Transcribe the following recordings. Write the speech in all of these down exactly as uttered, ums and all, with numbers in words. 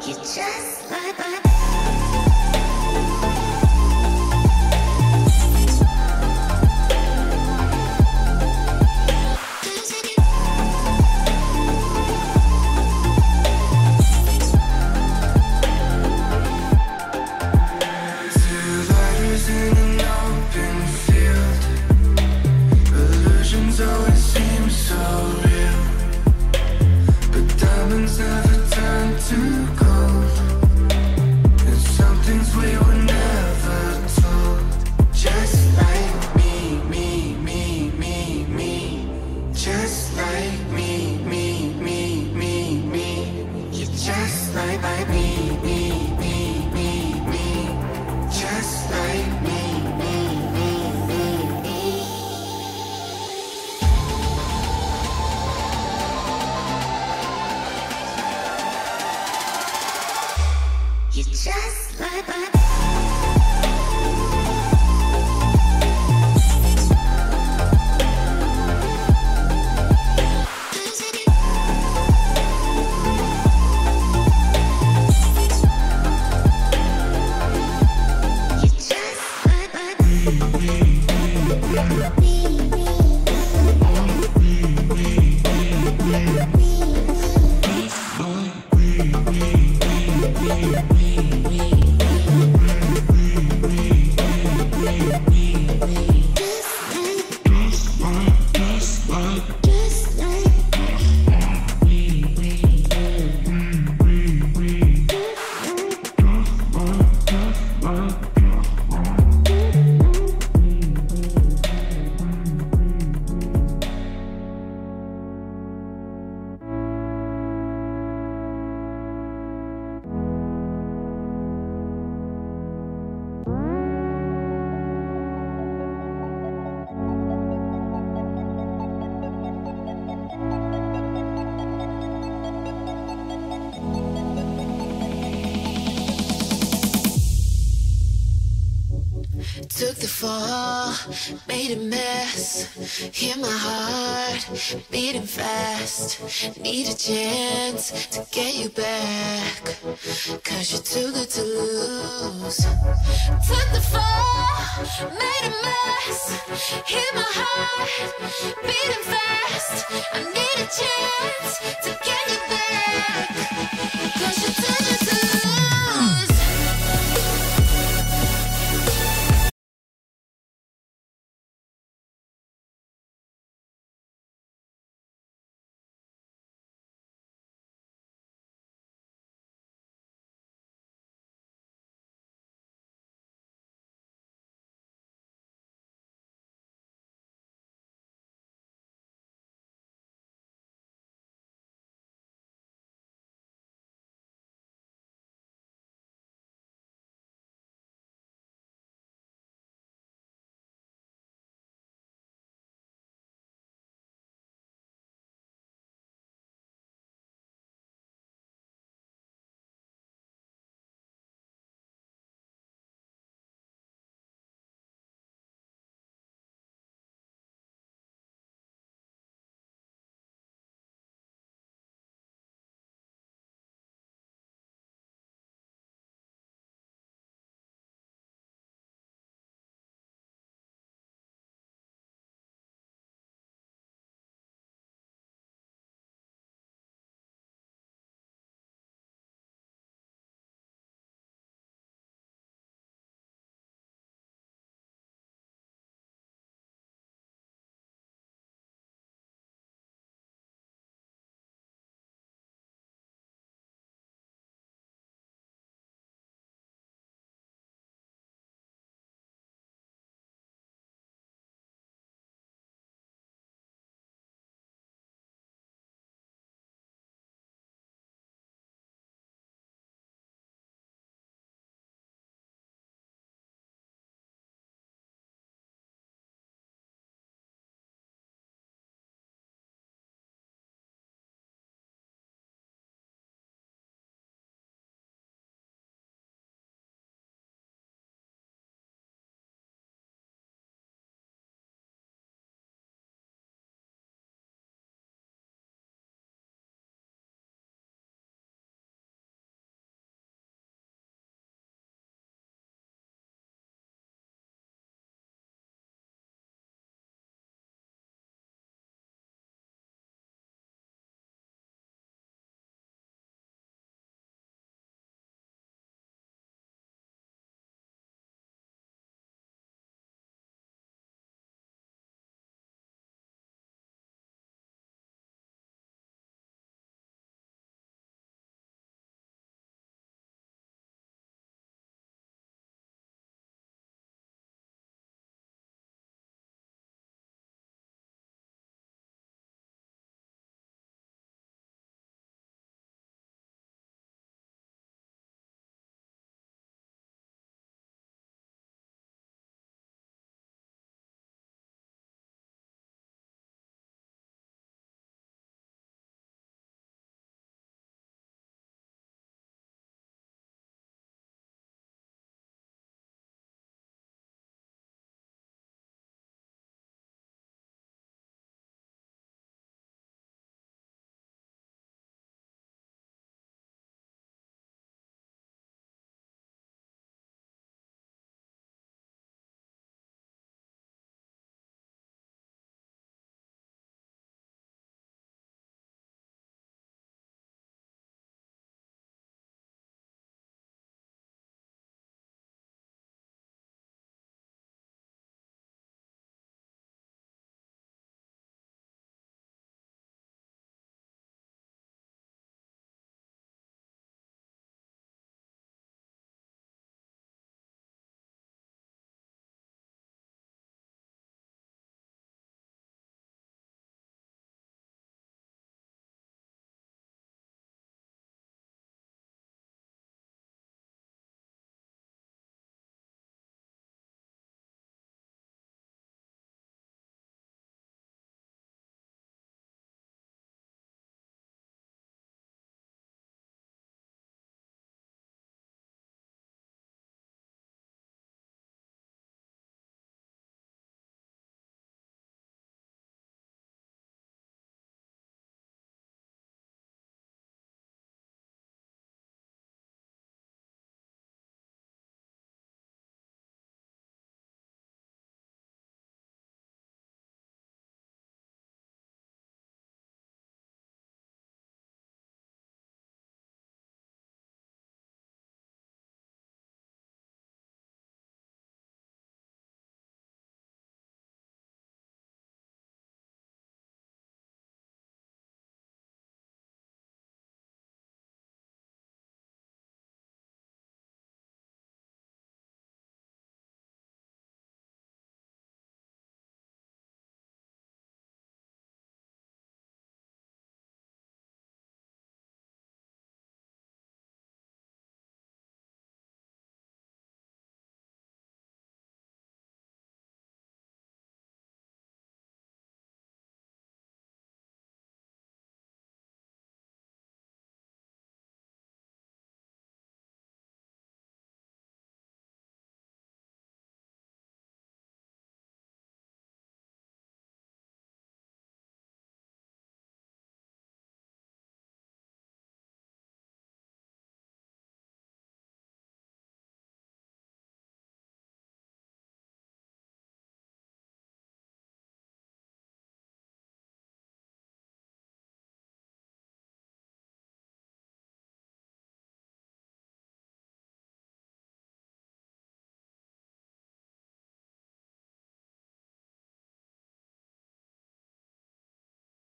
You just like my always seem so real, but diamonds never turn to gold. And some things we were never told. Just like me, me, me, me, me. Just like me, me, me, me, me. You're just like, like me, me, me, me, me. Just like me. You just like my took the fall, made a mess. Hear my heart beating fast. Need a chance to get you back, cause you're too good to lose. Took the fall, made a mess. Hear my heart beating fast. I need a chance to get you back, cause you're too good to lose.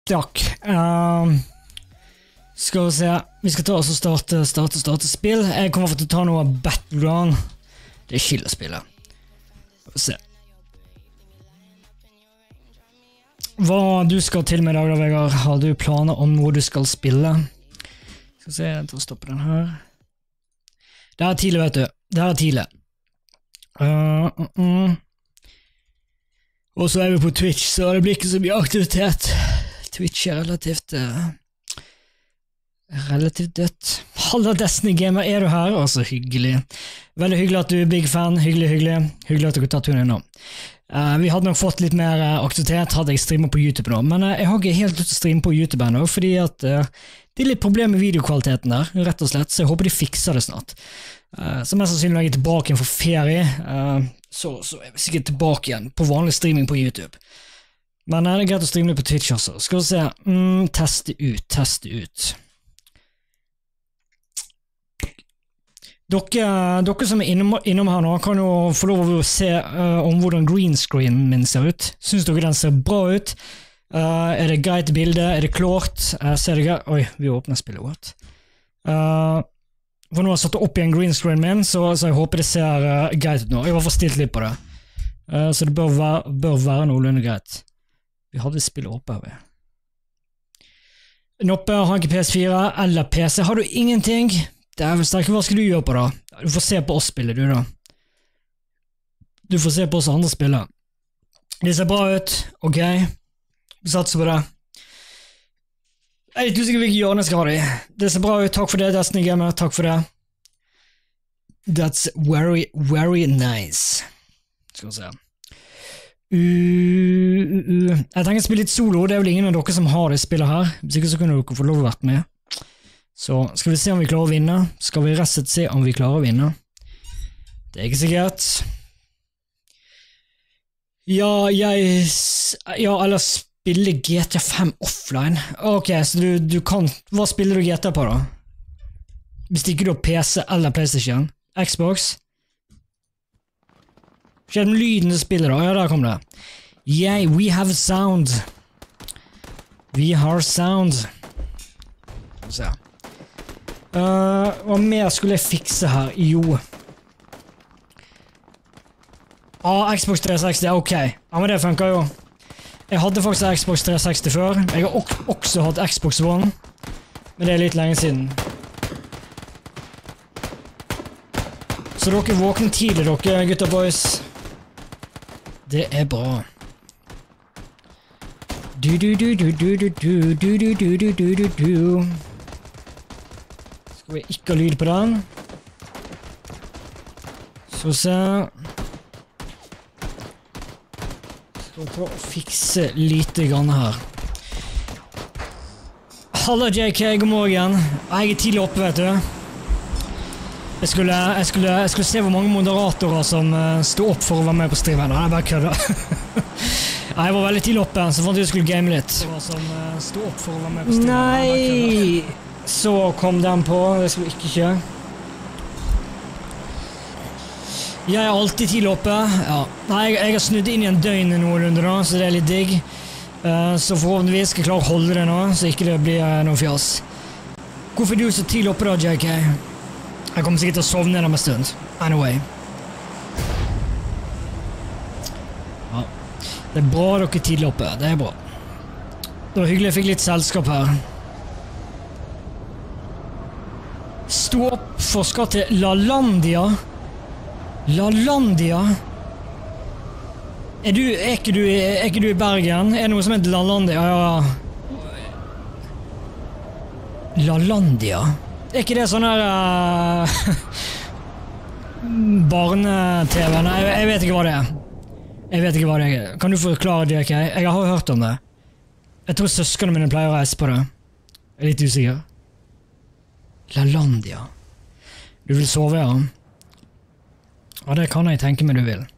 takk. Uh, skal vi se. Vi skal ta oss og starte, starte, starte spill. Jeg kommer til å ta noe av Battleground. Det er skillespillet. Skal vi se. Hva du skal til med i dag, da, Vegard? Har du planer om hvor du skal spille? Skal vi se, jeg tar og stopper den her. Det er tidlig, vet du. Det er tidlig. Uh, uh, uh. Og så er vi på Twitch, så det blir ikke så mye aktivitet. Twitch er relativt uh, relativt dødt. Hallo Destiny Gamer, er du her? Å, så hyggelig. Veldig hyggelig at du er big fan. Hyggelig, hyggelig. Hyggelig at du kan ta turen innom. Uh, vi hadde nok fått litt mer uh, aktivitet hadde jeg streamet på YouTube nå, men uh, jeg har ikke helt lyst til å streame på YouTube ennå, fordi at uh, det er litt problem med videokvaliteten der, rett og slett, så jeg håper de fikser det snart. Uh, så mest sannsynlig når jeg er tilbake igjen for ferie, uh, så, så er vi sikkert tilbake igjen på vanlig streaming på YouTube. Men uh, det er greit å streame litt på Twitch også. Skal vi se, mm, teste ut, teste ut. Dere, dere som er innom, innom her nå, kan jo få lov å se uh, om hvordan greenscreen min ser ut. Synes dere den ser bra ut? Uh, er det greit bilde? Er det klart? Uh, ser det greit? Oi, vi åpner spillet godt. Uh, For nå har jeg satt opp i en green screen min, så, så jeg håper det ser uh, greit ut nå. Jeg har forstilt litt på det. Uh, så det bør være, bør være noenlunde greit. Vi hadde spillet oppe her, vi. Noppe har ikke P S fire eller P C. Har du ingenting? Det er vel sterkt. Hva skal du gjøre på da? Du får se på oss spille, du da. Du får se på oss andre spille. Det ser bra ut, ok. Vi satser på det. Jeg er litt usikker hvilke hjørne skal ha det i. Det ser bra ut, takk for det, Destiny Gamer, takk for det. That's very, very nice. Skal vi se. Uh, uh, uh. Jeg tenker å spille litt solo, det er vel ingen av dere som har det spillet her. Hvis ikke så kunne dere få lov å være med. Så skal vi se om vi klarer å vinne. Skal vi rett og slett se om vi klarer å vinne. Det er ikke sikkert. Ja, jeg... Ja, ellers... Spiller G T A fem offline? Ok, så du, du kan... Hva spiller du G T A på da? Hvis ikke du har P C eller PlayStation? Xbox? Skjer den lyden du spiller da? Ja, der kom det. Yay, we have sound. We have sound. Skal vi se. Uh, hva mer skulle jeg fikse her? Jo. Ah, Xbox tre seksti, ok. Ja, men det funker jo. Jeg hadde faktisk Xbox tre seksti før. Jeg har ok også hatt Xbox One. Men det er litt lenge siden. Så dere våkner tidlig, dere, gutta boys. Det er bra. Du du du du du du du du du du du du du du. Skal vi ikke ha lyd på den? Så se. Skal vi prøve å fikse lite grann her. Hallo J K, god morgen. Jeg er tidlig oppe, vet du. Jeg skulle, jeg skulle, jeg skulle se hvor mange moderatorer som uh, stod opp for å være med på streamen. Nei, bare kødda. Jeg var veldig tidlig oppe, så fant jeg skulle game litt. Som uh, stod opp for å være med på streamen. Nei! Så kom den på, det skulle ikke skje. Jeg er alltid tidlig oppe. Ja. Nei, jeg, jeg har snudd inn i en døgn noenlunde da, så det er litt digg. Uh, så forhåpentligvis skal jeg klare å holde det nå, så ikke det blir uh, noe fjas. Hvorfor er du så tidlig oppe da, J K? Jeg kommer sikkert til å sovne dem en stund. Anyway. Ja. Det er bra dere er tidlig oppe, det er bra. Det var hyggelig jeg fikk litt selskap her. Stå opp for skal til LaLandia. LaLandia? Er du, er ikke du, er ikke du i Bergen? Er det noe som heter LaLandia? Ja, ja. LaLandia? Er ikke det sånn her uh, barne-tv? Nei, jeg, jeg vet ikke hva det er. Jeg vet ikke hva det er. Kan du forklare det, J K? Jeg har hørt om det. Jeg tror søskene mine pleier å reise på det. Jeg er litt usikker. LaLandia. Du vil sove, ja? Ja, det kan jeg tenke meg du vil.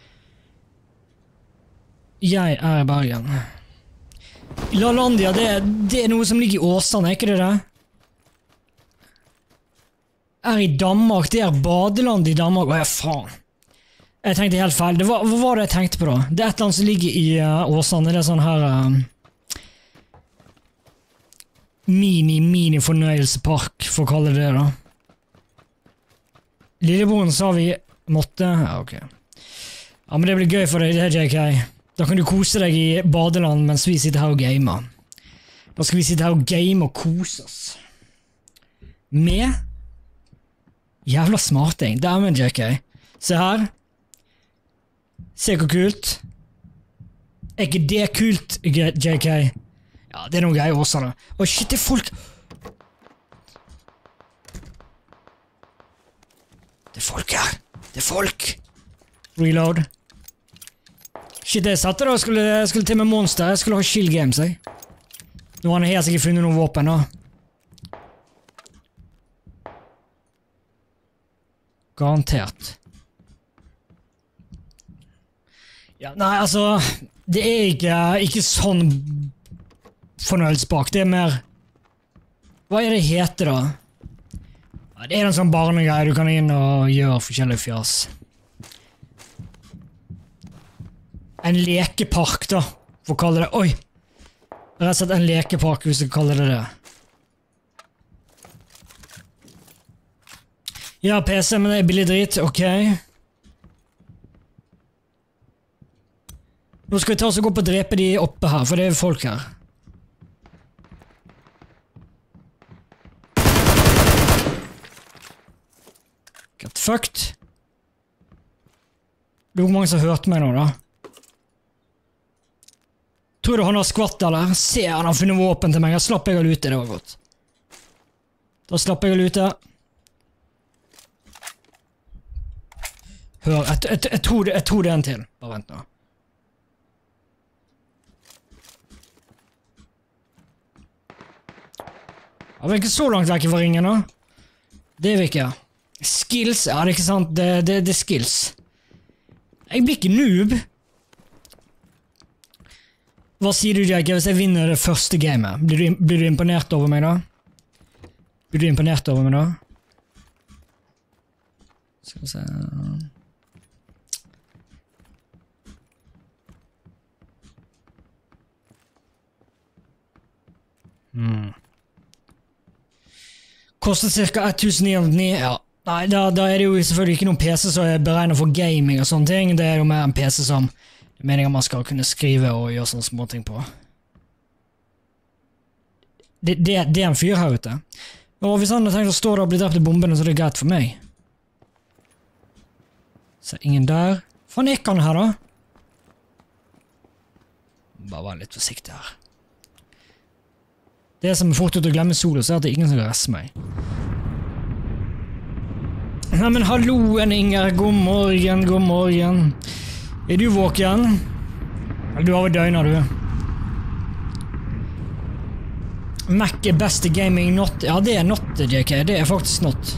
Jeg er i Bergen. LaLandia, det, det er noe som ligger i Åsane, er ikke det det? Er i Danmark, det er badeland i Danmark. Åja, faen. Jeg tenkte helt feil. Det var, hva var det jeg tenkte på da? Det er et eller annet som ligger i uh, Åsane. Det er sånn her... Uh, mini-mini-fornøyelsespark, for å kalle det det da. Lillebroren sa vi måtte... Ja, ok. Ja, men det blir gøy for deg, det, J K. Da kan du kose deg i badeland mens vi sitter her og gamer. Da skal vi sitte her og game og kose oss. Med jævla smarting. Det er med J K. Se her. Se hvor kult. Er ikke det kult, J K? Ja, det er noen greier også da. Åh, shit, det er folk... Det er folk her. Det er folk. Reload. Shit, jeg satt der og skulle, skulle til med monster. Jeg skulle ha chill games, jeg. Nå har han helt sikkert funnet noen våpen da. Garantert. Ja, nei, altså... Det er ikke, ikke sånn fornøyelsespark. Det er mer... Hva er det heter da? Ja, det er en sånn barnegreie du kan inn og gjøre forskjellige fjøs. En lekepark da, for å kalle det. Oi! Rett og slett en lekepark, hvis du kaller det det. Ja, P C, men det er billig drit. Ok. Nå skal vi ta oss og gå på å drepe de oppe her, for det er folk her. Get fucked. Det er jo mange som har hørt meg nå da. Tror du han har skvatt eller? Se, han har funnet våpen til meg. Jeg slapp jeg å lute, det var godt. Da slapp jeg å lute. Hør, jeg, jeg, jeg, tror det, jeg tror det er en til. Bare vent nå. Ja, vi er ikke så langt vekk fra ringen da. Det er vi ikke. Skills, ja det er ikke sant, det, det, det er skills. Jeg blir ikke noob. Hva sier du, Jake, hvis jeg vinner det første gamet? Blir du, blir du imponert over meg da? Blir du imponert over meg da? Skal vi se... Hmm... Kostet cirka tusen ni hundre og ni, ja. Nei, da, da er det jo selvfølgelig ikke noen P C som er beregnet for gaming og sånne ting. Det er jo mer en P C som det er meningen man skal kunne skrive og gjøre sånne små ting på. Det, det, det er en fyr her ute. Og hvis han har tenkt å stå der og bli drept i bombene, så er det greit for meg. Så ingen der. Faen, gikk han her da? Bare være litt forsiktig her. Det som er fort ut å glemme solen, så er at det er ingen som kan resse meg. Nei, men hallo, en Inger. God morgen, god morgen. Er du våken? Eller du har vel døgnet, du. Mac er best i gaming, not. Ja, det er not, J K. Det er faktisk not.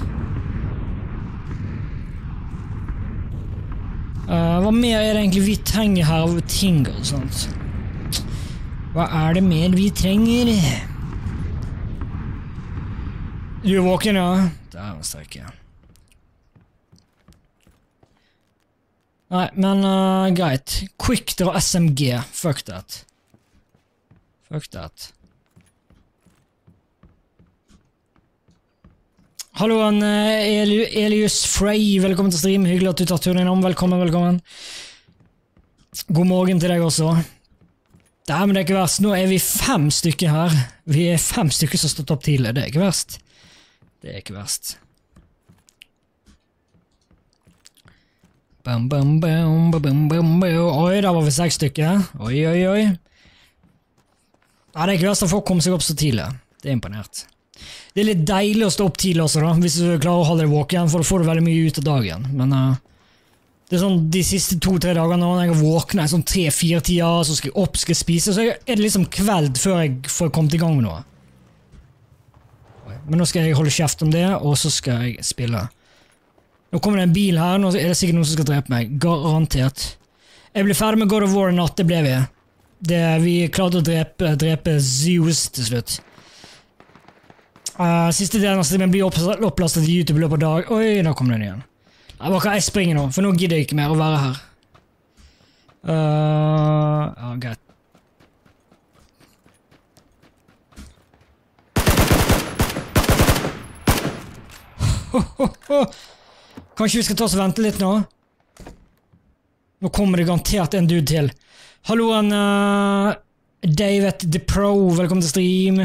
Uh, hva mer er det egentlig vi trenger her av ting og sånt? Hva er det mer vi trenger? Du er våken, ja? Der var strekke. Nei, men uh, greit. Quick draw S M G. Fuck that. Fuck that. Hallo, uh, Eli Elius Frey. Velkommen til stream. Hyggelig at du tar turen innom. Velkommen, velkommen. God morgen til deg også. Nei, men det er ikke verst. Nå er vi fem stykker her. Vi er fem stykker som har stått opp tidlig. Det er ikke verst. Det er ikke verst. Bam, bam, bam, bam, bam, bam. Oi, der var vi seks stykker. Oi, oi, oi. Nei, det er ikke verst at folk kommer seg opp så tidlig. Det er imponert. Det er litt deilig å stå opp tidlig også da, hvis du klarer å holde deg våken, for da får du veldig mye ut av dagen. Men uh, det er sånn de siste to-tre dagene når jeg våkner sånn tre-fire tider, så skal jeg opp, skal jeg spise, så er det liksom kveld før jeg får kommet i gang med noe. Men nå skal jeg holde kjeft om det, og så skal jeg spille. Nå kommer det en bil her, nå er det sikkert noen som skal drepe meg. Garantert. Jeg ble ferdig med God of War i natt, det ble vi. Det, vi klarte å drepe, drepe Zeus til slutt. Uh, siste delen av streamen blir opplastet i YouTube i løpet av dag. Oi, da kom den igjen. Nei, hva kan jeg springe nå? For nå gidder jeg ikke mer å være her. Uh, ja, greit. Kanskje vi skal ta oss og vente litt nå? Nå kommer det garantert en dude til. Halloen, uh, David The Pro, velkommen til stream.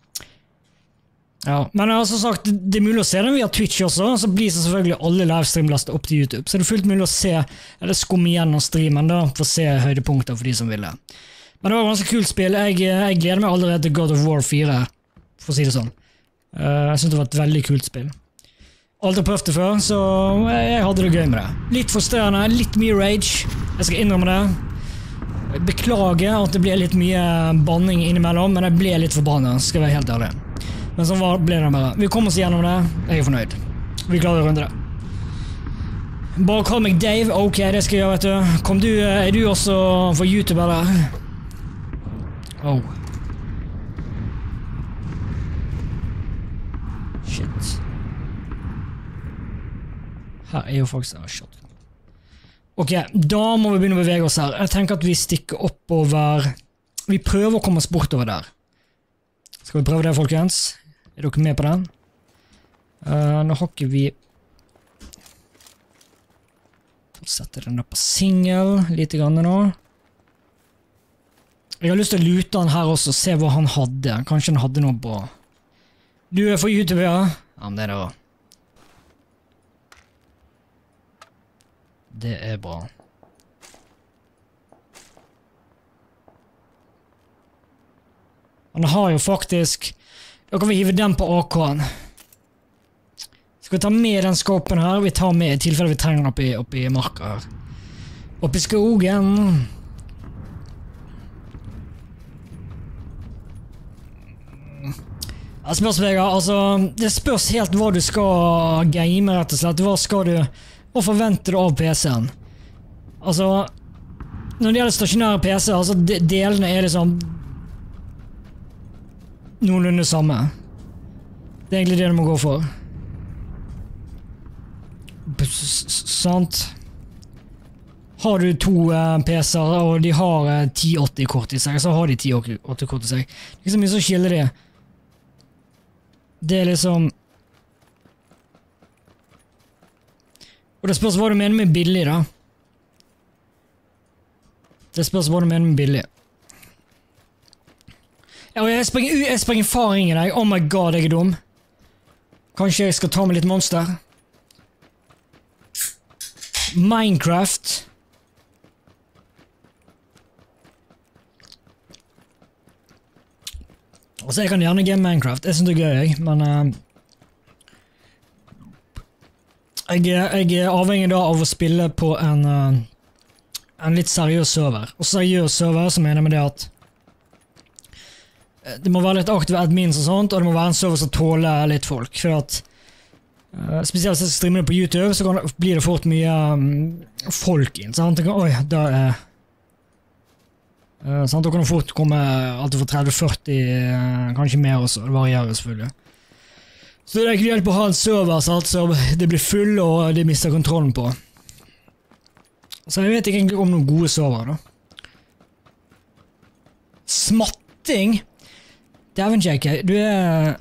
Ja, men jeg har som sagt, det er mulig å se den via Twitch også, så blir så selvfølgelig alle livestream lastet opp til YouTube. Så det er fullt mulig å se, eller skumme gjennom streamen da, for å se høydepunkter for de som vil det. Men det var et ganske kult spill. Jeg, jeg gleder meg allerede til God of War fire, for å si det sånn. Uh, jeg synes det var et veldig kult spill. Aldri prøvd det før, så jeg hadde det gøy med det. Litt frustrerende, litt mye rage. Jeg skal innrømme det. Jeg beklager at det ble litt mye banning innimellom, men jeg ble litt forbannet, skal jeg være helt ærlig. Men sånn var, ble det bare. Vi kom oss gjennom det. Jeg er fornøyd. Vi klarer å runde det. Bare kall meg Dave. Ok, det skal jeg gjøre, vet du. Kom du, er du også for YouTube, eller? Oh. Shit. Her er jo faktisk... Oh, shit. Ok, da må vi begynne å bevege oss her. Jeg tenker at vi stikker oppover... Vi prøver å komme oss bortover der. Skal vi prøve det, folkens? Er dere med på den? Uh, nå har ikke vi... Setter den opp på single, litt grann nå. Jeg har lyst til å lute han her også, se hva han hadde. Kanskje han hadde noe på... Du er for YouTube, ja? Ja, men det er det også. Det er bra. Han har jo faktisk... Da kan vi hive den på A K-en. Skal vi ta med den skåpen her? Vi tar med i tilfelle vi trenger den oppi, oppi marka her. Oppi skogen. Jeg spørs, Vegard, altså, det spørs helt hva du skal game, rett og slett. Hva skal du... Hva forventer du av P C-en? Altså, når det gjelder stasjonære P C, altså, de, delene er liksom... noenlunde samme. Det er egentlig det du må gå for. Sant? Har du to uh, P C-er, og de har uh, ti åtti kort i seg, så har de ti åtti kort i seg. Det er ikke så mye som skiller det. Det er liksom... Og det spørs hva du mener med billig, da. Det spørs hva du mener med billig. Ja, jeg springer, jeg springer faring i deg. Oh my god, jeg er dum. Kanskje jeg skal ta med litt monster. Minecraft. Altså, jeg kan gjerne game Minecraft. Jeg synes det er gøy, jeg. Men... Uh, jeg, jeg er avhengig da av å spille på en, uh, en litt seriøs server. Og seriøs server, så mener jeg med det at det må være litt aktive admins og sånt, og det må være en server som tåler litt folk, for at uh, spesielt hvis jeg streamer det på YouTube, så kan, blir det fort mye um, folk inn, sant? Kan, oi, da er uh, sant? Da kan det fort komme alt fra tretti til førti, uh, kanskje mer også, det varierer selvfølgelig. Så det er ikke hjelp å ha en server, sant? Så det blir full, og de mister kontrollen på. Så jeg vet ikke egentlig om noen gode server, da. Smatting? Dæven, J K, du er...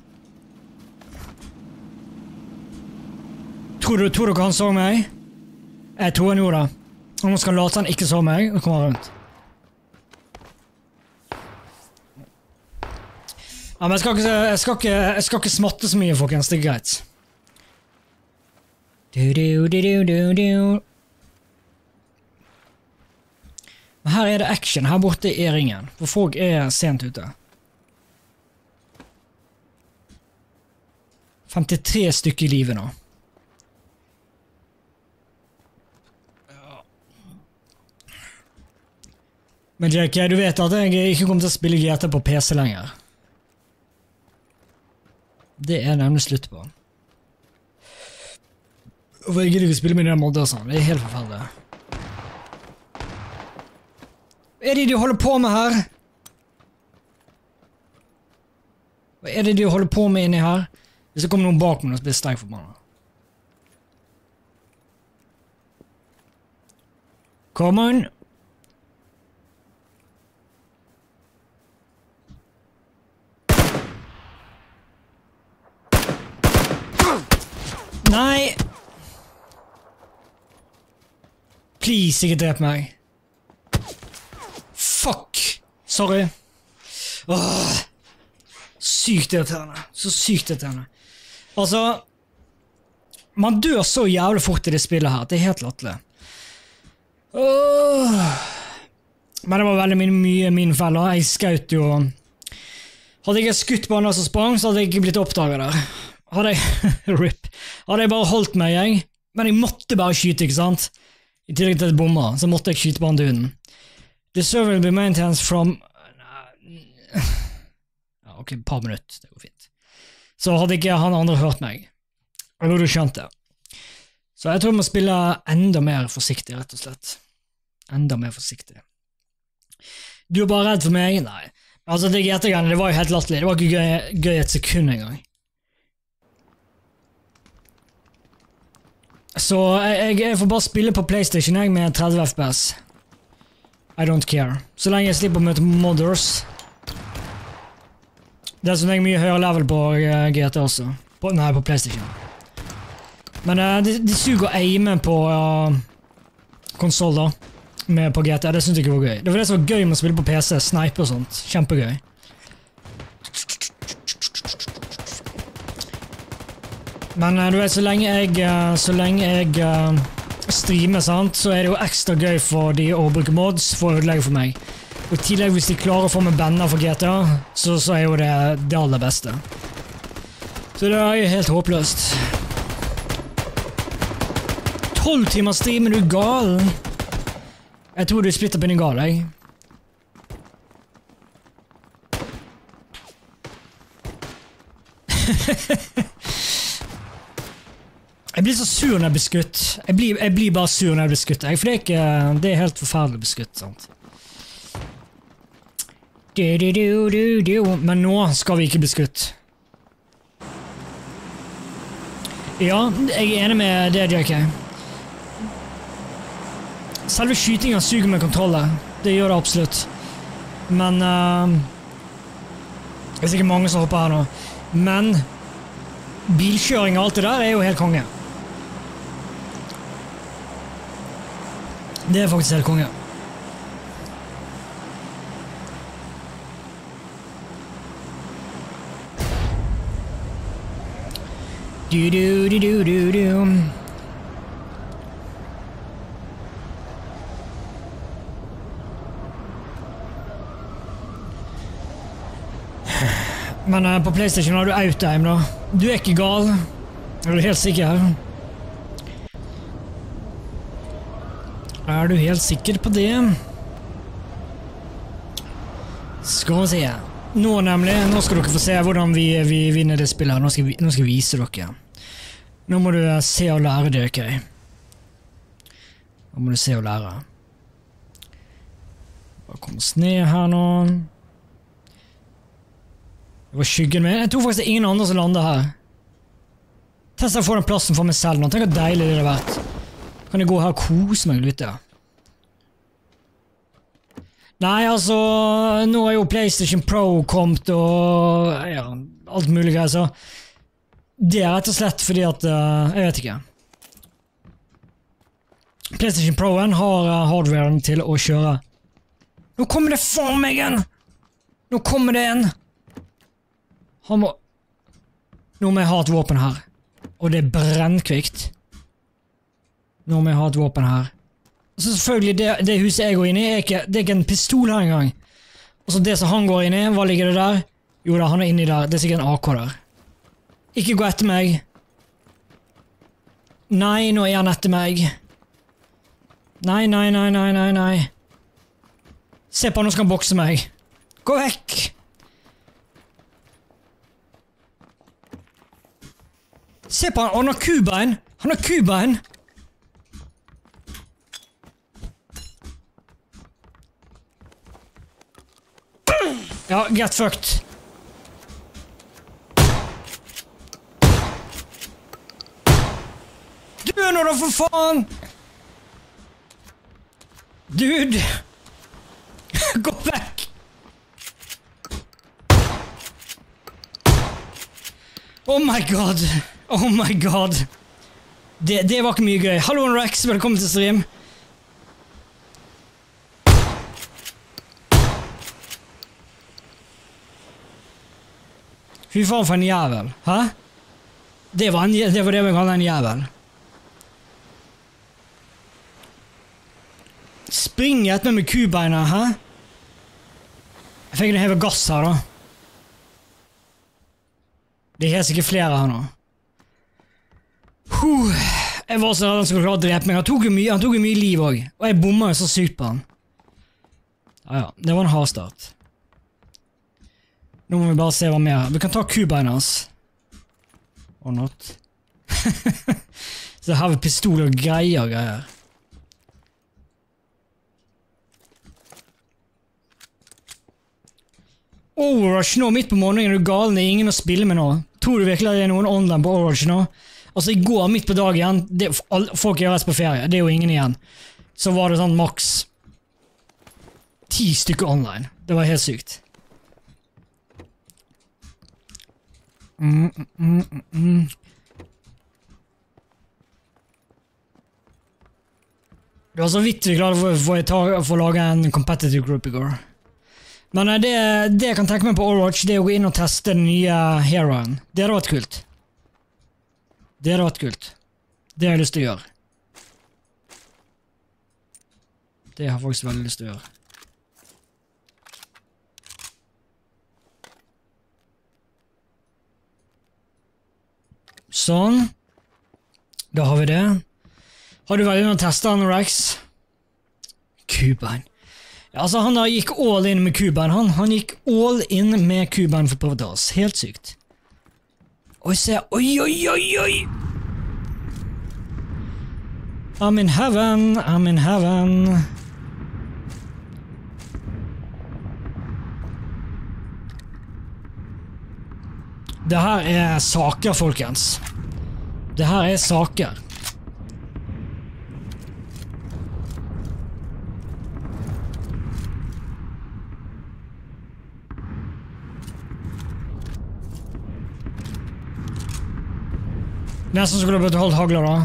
Tror du, tror dere han så meg? Jeg tror han gjorde det. Om han skal late han ikke så meg, og kommer rundt. Ja, men jeg skal ikke, jeg skal ikke, jeg skal ikke smatte så mye, folkens, det er greit. Du, du, du, du, du, du. Men her er det action, her borte er ringen, for folk er sent ute. femtitre stykker i livet nå. Men J K, du vet at jeg ikke kommer til å spille G T A på P C lenger. Det er nemlig slutt på. Og jeg gidder ikke spille med den måten og sånn. Det er helt forferdelig. Hva er det de holder på med her? Hva er det de holder på med inni her? Hvis det kommer noen bak meg, så blir det sterk forbannet. Come on! Nei! Please, ikke drep meg. Fuck! Sorry. Åh. Sykt irriterende. Så sykt irriterende. Altså, man dør så jævlig fort i det spillet her. Det er helt latterlig. Åh. Men det var veldig mye, mye min feller. Jeg skjøt jo... Hadde jeg skutt på andre som sprang, så hadde jeg ikke blitt oppdaget der. Hadde jeg... Rip. Hadde jeg bare holdt meg, jeg. Men jeg måtte bare skyte, ikke sant? I tillegg til et bomber, så måtte jeg skyte på han duden. The server will be maintained from... Ja, ok, et par minutter. Det går fint. Så hadde ikke han andre hørt meg. Jeg burde skjønt det. Så jeg tror jeg må spille enda mer forsiktig, rett og slett. Enda mer forsiktig. Du er bare redd for meg? Nei. Altså, det G T-greiene, det var jo helt latterlig. Det var ikke gøy, gøy et sekund engang. Så jeg, jeg får bare spille på PlayStation jeg, med tretti F P S. I don't care. Så lenge jeg slipper å møte modders. Det er så lenge mye høyere level på G T også. På, nei, på PlayStation. Men uh, de, de suger aimen på uh, konsol da. Med på G T A, det synes jeg ikke var gøy. Det var det som var gøy med å spille på P C, snipe og sånt. Kjempegøy. Men du vet, så lenge jeg, så lenge jeg uh, streamer, sant, så er det jo ekstra gøy for de å bruke mods for å ødelegge for meg. Og i tillegg, hvis de klarer å få meg banner for G T A, så, så er jo det det aller beste. Så det er jo helt håpløst. tolv timer stream, er du gal? Jeg tror du splitter på din gal, jeg. Jeg blir så sur når jeg blir skutt. Jeg blir, jeg blir bare sur når jeg blir skutt. For det er, ikke, det er helt forferdelig å bli skutt, sant? Du, du, du, du, du. Men nå skal vi ikke bli skutt. Ja, jeg er enig med det, J K. Selve skytingen suger med kontroller. Det gjør det absolutt. Men uh, det er sikkert mange som hopper her nå. Men bilkjøring og alt det der er jo helt konge. Det er faktisk helt konge. Du, du, du, du, du, du. Men uh, på PlayStation har du auto-aim da. Du er ikke gal. Er du helt sikker? Er du helt sikker på det? Skal vi se. Nå nemlig, nå skal dere få se hvordan vi, vi vinner det spillet. Nå skal, vi, nå skal jeg vise dere. Nå må du uh, se og lære det, ok? Nå må du se og lære. Bare kom oss ned her nå. Det var skyggen min. Jeg tror faktisk det er ingen andre som lander her. Test jeg får den plassen for meg selv nå. Tenk hvor deilig det har vært. Kan jeg gå her og kose meg litt, ja. Nei, altså, nå er jo PlayStation Pro kommet og ja, alt mulig greier, så det er rett og slett fordi at, uh, jeg vet ikke. PlayStation Proen har uh, hardwaren til å kjøre. Nå kommer det for meg en! Nå kommer det en! Han må... Nå må jeg ha et våpen her. Og det er brennkvikt. Nå må jeg ha et våpen her. Og så selvfølgelig, det, det huset jeg går inn i, er ikke, det er ikke en pistol her engang. Og så det som han går inn i, hva ligger det der? Jo da, han er inni der. Det er sikkert en A K der. Ikke gå etter meg. Nei, nå er han etter meg. Nei, nei, nei, nei, nei, nei. Se på han, nå skal han bokse meg. Gå vekk! Se på han, han har kubein! Han har kubein! Ja, get fucked. Dø nå da, for faen! Dude! Gå vekk! Oh my god! Oh my god! Det, det var ikke mye gøy. Hallo Rex, velkommen til stream. Fy faen for en jævel. Hæ? Det var, en, det var det vi kaller en jævel. Springer etter meg med kubeina, hæ? Jeg fikk en heve gass her da. Det er helt sikkert flere her nå. Huh. Jeg var så redd han skulle klare å drepe meg. Han tok jo mye, han tok jo mye liv også. Og jeg bommet jo så sykt på han. Ja, ja. Det var en hard start. Nå må vi bare se hva mer. Vi kan ta kubeina hans. Or not. Så her har vi pistol og greier og greier. Overwatch nå, midt på morgenen, er du galen, det er ingen å spille med nå. Tror du virkelig at det er noen online på Overwatch nå? Altså, i går, midt på dagen, det, folk er rett på ferie, det er jo ingen igjen. Så var det sånn maks ti stykker online. Det var helt sykt. Mm, mm, mm, mm. Det var så vidt vi klarte for, for, for, for å lage en competitive group i går. Men det, det jeg kan tenke meg på Overwatch, det er å gå inn og teste den nye heroen. Det hadde vært kult. Det hadde vært kult. Det har jeg lyst til å gjøre. Det har jeg faktisk veldig lyst til å gjøre. Sånn. Da har vi det. Har du vært inne og testet han, Rex? Kubein. Ja, altså, han da gikk all in med kubein. Han, han gikk all in med kubein for å prøve oss. Helt sykt. Oi, se. Oi, oi, oi, oi! I'm in heaven, I'm in heaven. Det her er saker, folkens. Det her er saker. Nesten skulle du burde holdt hagler da.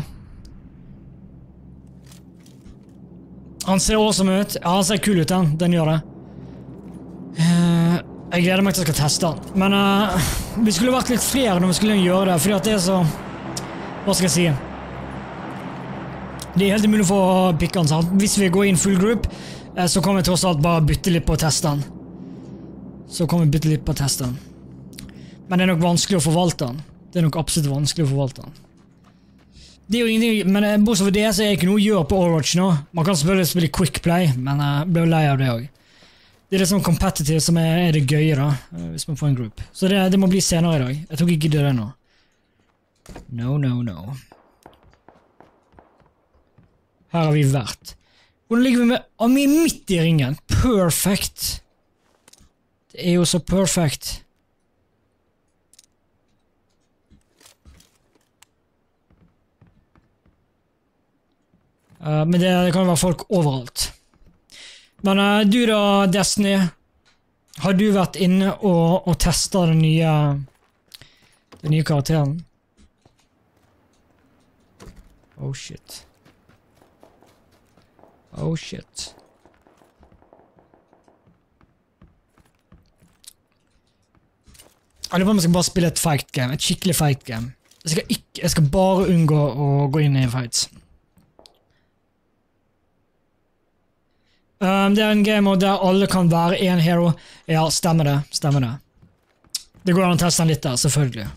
Han ser awesome ut. Ja, han ser kul ut den. Den gjør det. Uh, jeg gleder meg til å skal teste den. Men uh, vi skulle vært litt flere når vi skulle gjøre det, fordi at det er så... Hva skal jeg si? Det er helt umulig for å pikke den, sant? Hvis vi går inn full group, uh, så kan vi tross alt bare bytte litt på å teste den. Så kan vi bytte litt på å teste den. Men det er nok vanskelig å forvalte den. Det er nok absolutt vanskelig å forvalte den. Det er jo ingenting, men bortsett fra det så er det ikke noe å gjøre på Overwatch nå. Man kan selvfølgelig spille quick play, men jeg blir lei av det også. Det er litt sånn competitive som er, er det gøye da, hvis man får en group. Så det, det må bli senere i dag. Jeg tror ikke det er det nå. No, no, no. Her har vi vært. Hvordan ligger vi med? Å, vi er midt i ringen. Perfect. Det er jo så perfect. Uh, men det, det kan være folk overalt. Men uh, du da, Destiny, har du vært inne og, og testet den nye, den nye karakteren? Oh shit. Oh shit. Jeg lurer på om jeg skal bare spille et fight game, et skikkelig fight game. Jeg skal, ikke, jeg skal bare unngå å gå inn i fights. Um, det er en game der alle kan være en hero. Ja, stemmer det, stemmer det. Det går an å teste den litt der, selvfølgelig.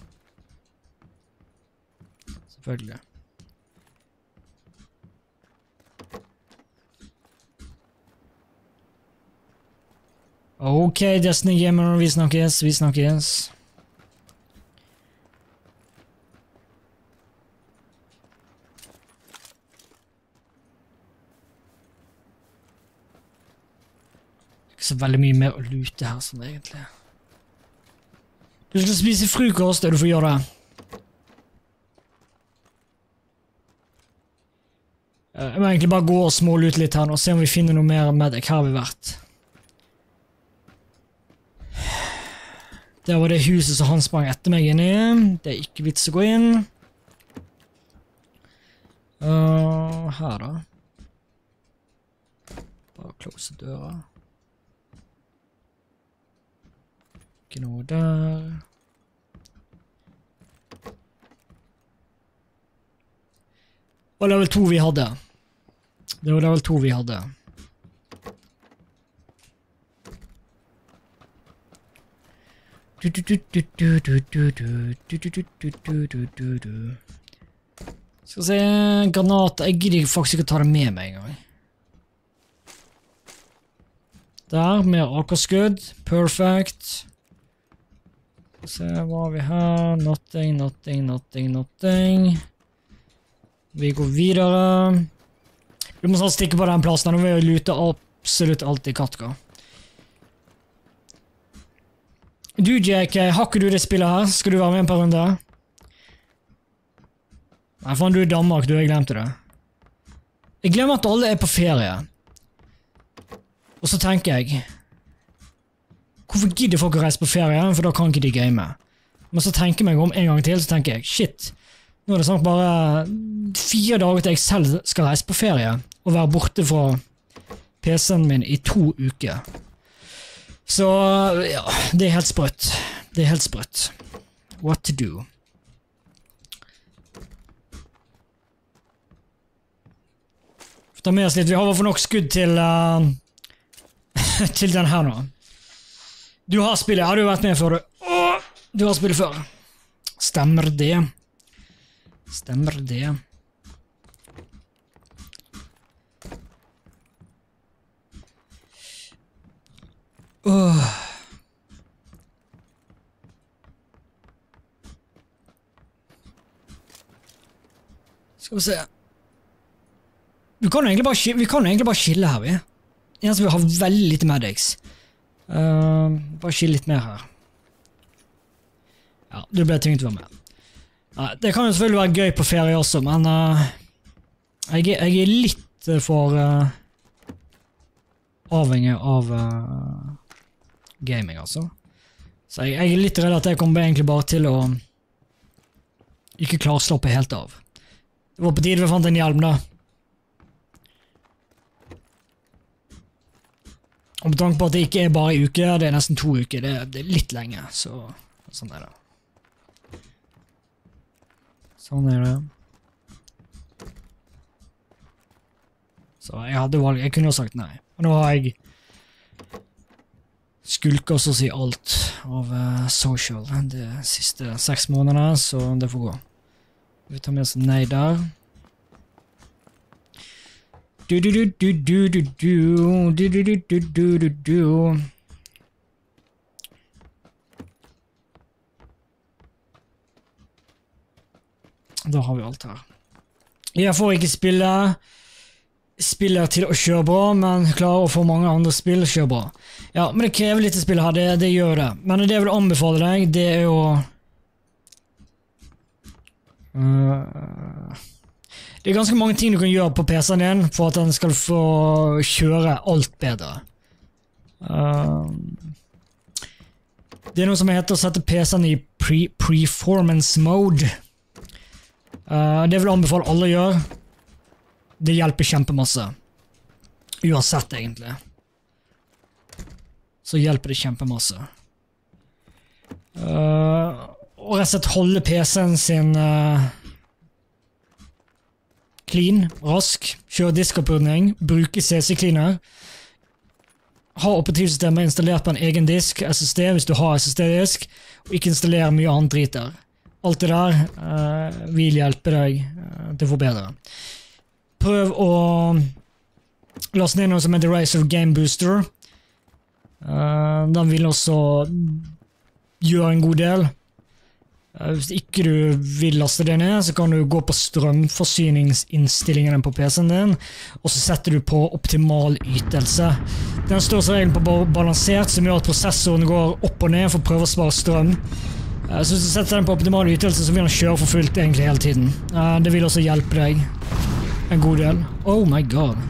Selvfølgelig. Ok, Destiny Gamer, vi snakkes, vi snakkes. Så veldig mye mer å lute her sånn egentlig. Du skal spise frokost, og du får gjøre det. Jeg må egentlig bare gå og smålute litt her nå, og se om vi finner noe mer med deg. Her har vi vært. Der var det huset som han sprang etter meg inn i. Det er ikke vits å gå inn. noe her da? Bare close døra. Ikke noe der. Det var level to vi hadde. Det var level to vi hadde. Du, du, du, du, du, du, du, du, du, du, du, du, du, du. Skal vi se, granat, jeg gidder faktisk ikke å ta det med meg en gang. Der, mer akkurskudd, perfect. Skal vi se, hva har vi her? Nothing, nothing, nothing, nothing. Vi går videre. Vi må sånn stikke på den plassen, nå vil jeg lute absolutt alt i Katka. Du, Jack, har ikke du det spillet her? Skal du være med en par runder? Nei, faen, du er i Danmark, du, jeg glemte det. Jeg glemmer at alle er på ferie. Og så tenker jeg, hvorfor gidder folk å reise på ferie? For da kan ikke de game. Men så tenker jeg meg om en gang til, så tenker jeg, shit, nå er det sånn bare fire dager til jeg selv skal reise på ferie, og være borte fra P C-en min i to uker. Så, ja, det er helt sprøtt. Det er helt sprøtt. What to do? Ta med oss litt, vi har for nok skudd til, uh, til den her nå. Du har spillet, har du vært med før du? Åh, du har spillet før. Stemmer det? Stemmer det? Åh. Skal vi se. Vi kan egentlig bare, vi kan egentlig bare skille her, vi. Eneste vi har veldig lite medics. Uh, bare skille litt mer her. Ja, det ble tungt å være med. Uh, det kan jo selvfølgelig være gøy på ferie også, men uh, jeg, er, jeg er litt for uh, avhengig av uh, gaming, altså. Så jeg, jeg er litt redd at jeg kommer egentlig bare til å ikke klare å slappe helt av. Det var på tide vi fant en hjelm da. Og med tanke på at det ikke er bare en uke, det er nesten to uker, det, det er litt lenge, så sånn er det. Sånn er det. Så jeg hadde valg, jeg kunne jo sagt nei. Og nå har jeg skulket så å si alt av uh, social de siste seks månedene, så det får gå. Vi tar med oss nei der. Du du du du du du du du du du du du du. Da har vi alt her. Jeg får ikke spille spiller til å kjøre bra, men klarer å få mange andre spill å kjøre bra. Ja, men det krever litt å spille her, det, det gjør det. Men det jeg vil anbefale deg, det er jo uh, det er ganske mange ting du kan gjøre på P C-en din for at den skal få kjøre alt bedre. Uh, det er noe som heter å sette P C-en i pre performance mode. Uh, det vil jeg anbefale alle å gjøre. Det hjelper kjempemasse. Uansett, egentlig. Så hjelper det kjempemasse. Uh, og rett og slett holde P C-en sin uh, clean, rask, kjøre diskopprydding, bruke C C-cleaner, ha operativsystemet installert på en egen disk, S S D hvis du har S S D-disk, og ikke installere mye annet drit der. Alt det der uh, vil hjelpe deg uh, til å forbedre. Prøv å laste ned noe som heter Rise of Game Booster. Uh, den vil også gjøre en god del. Uh, hvis ikke du vil laste det ned, så kan du gå på strømforsyningsinnstillingene på P C-en din, og så setter du på optimal ytelse. Den står som regel på balansert, som gjør at prosessoren går opp og ned for å prøve å spare strøm. Uh, så hvis du setter den på optimal ytelse, så vil den kjøre for fullt egentlig hele tiden. Uh, det vil også hjelpe deg en god del. Oh my god.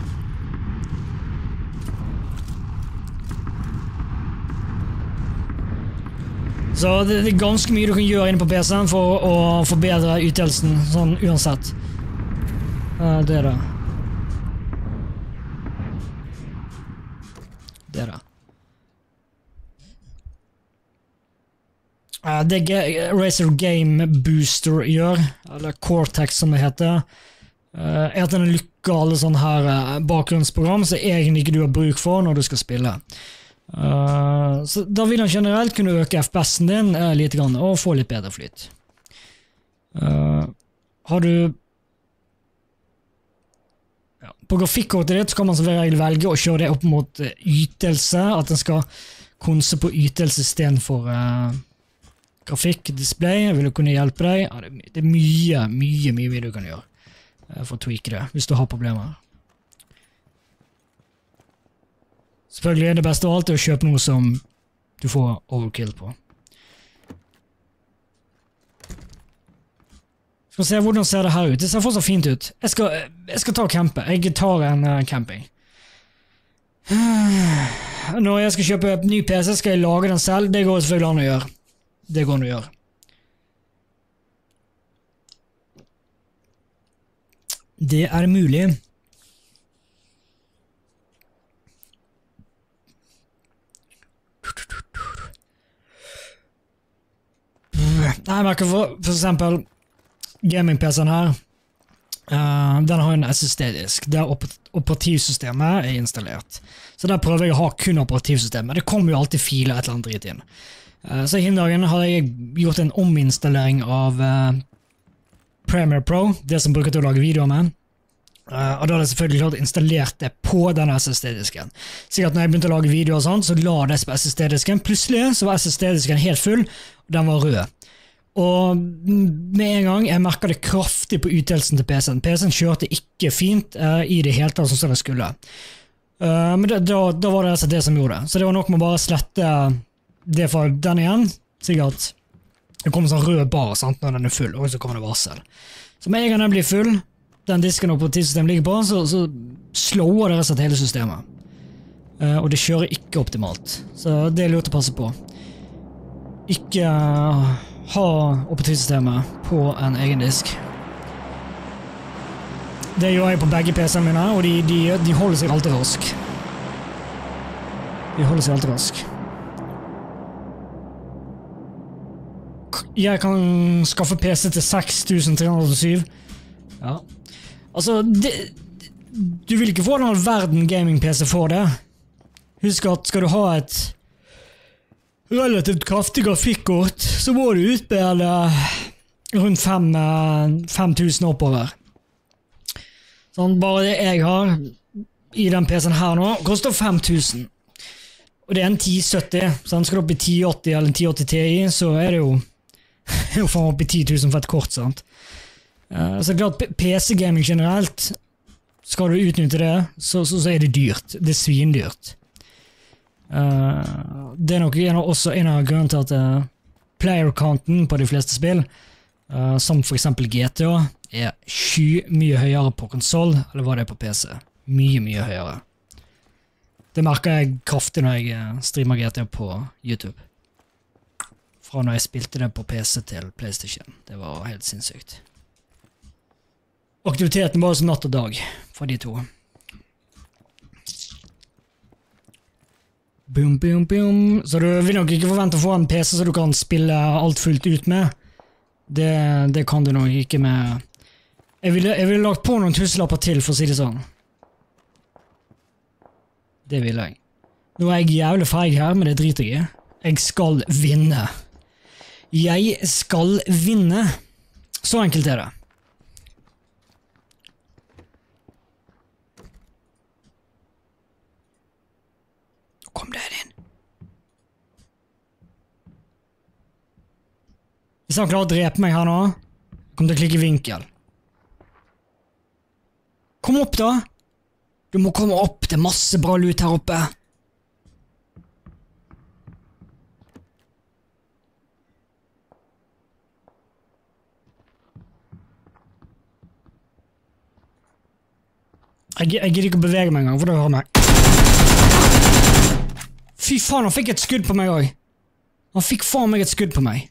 Så det, det er ganske mye du kan gjøre inne på P C-en for å forbedre ytelsen, sånn uansett. Uh, det er det. Det er det. Uh, det Razer Game Booster gjør, eller Cortex som det heter, uh, er at den lukker alle sånne her uh, bakgrunnsprogram som egentlig ikke du har bruk for når du skal spille. Uh, så da vil han generelt kunne øke F P S-en din uh, litt grann, og få litt bedre flyt. Uh, har du ja, på grafikkortet ditt så kan man som regel velge å kjøre det opp mot uh, ytelse, at den skal konse på ytelse i stedet for uh, grafikk, display. Vil du kunne hjelpe deg? Ja, det, det er mye, mye, mye du kan gjøre uh, for å tweake det, hvis du har problemer. Selvfølgelig er det beste av alt å kjøpe noe som du får overkill på. Skal vi se hvordan ser det her ut. Det ser fortsatt fint ut. Jeg skal, jeg skal ta og campe. Jeg tar en uh, camping. Når jeg skal kjøpe ny P C, skal jeg lage den selv. Det går selvfølgelig an å gjøre. Det går an å gjøre. Det er mulig. Nei, jeg merker for, for eksempel gaming-P C-en her, uh, den har en S S D-disk der operativsystemet er installert. Så der prøver jeg å ha kun operativsystemet. Det kommer jo alltid filer et eller annet dritt inn. Uh, så i hindagen har jeg gjort en ominstallering av uh, Premiere Pro, det som bruker til å lage videoer med. Uh, og da hadde jeg selvfølgelig klart installert det på denne S S D-disken. Sikkert når jeg begynte å lage videoer og sånt, så la det på S S D-disken. Plutselig så var S S D-disken helt full, og den var rød. Og med en gang jeg merket det kraftig på ytelsen til P C-en. P C-en kjørte ikke fint uh, i det hele tatt som det skulle. Uh, men det, da, da var det altså det som gjorde det. Så det var nok med å bare slette det fra den igjen. Sikkert det kommer sånn rød bar sant, når den er full, og så kommer det varsel. Så med en gang den blir full, den disken og operativsystemet ligger på, så, så slår det rett og slett hele systemet. Uh, og det kjører ikke optimalt. Så det er lurt å passe på. Ikke uh, ha operativsystemet på en egen disk. Det gjør jeg på begge P C-ene mine, og de, de, de holder seg alltid rask. De holder seg alltid rask. Jeg kan skaffe P C til seks tusen tre hundre og syv. Ja. Altså, det, du vil ikke få en all verden gaming-P C for det. Husk at skal du ha et relativt kraftig grafikkort, så må du utbedre rundt fem tusen oppover. Sånn, bare det jeg har i den P C-en her nå, koster fem tusen. Og det er en ti sytti, så skal du opp i ti åtti eller en ti åtti Ti, så er det jo, jo faen opp i ti tusen for et kort, sant? Uh, så klart, P C-gaming generelt, skal du utnytte det, så, så, så er det dyrt. Det er svindyrt. Uh, det er nok en av, også en av grunnen til at uh, player-counten på de fleste spill, uh, som for eksempel G T A, er sky mye høyere på konsol, eller hva det er på P C. Mye, mye høyere. Det merker jeg kraftig når jeg uh, streamer G T A på YouTube. Fra når jeg spilte det på P C til PlayStation. Det var helt sinnssykt. Aktiviteten var som natt og dag for de to. Boom, boom, boom. Så du vil nok ikke forvente å få en P C så du kan spille alt fullt ut med. Det, det kan du nok ikke med. Jeg ville, jeg ville lagt på noen tusenlapper til, for å si det sånn. Det vil jeg. Nå er jeg jævlig feig her, men det driter jeg i. Jeg skal vinne. Jeg skal vinne. Så enkelt er det. Kom der inn. Hvis han klarer å drepe meg her nå, kommer til å klikke vinkel. Kom opp da! Du må komme opp, det er masse bra lut her oppe. Jeg, jeg gidder ikke å bevege meg en gang, for da hører meg. Fy faen, han fikk et skudd på meg også. Han fikk faen meg et skudd på meg.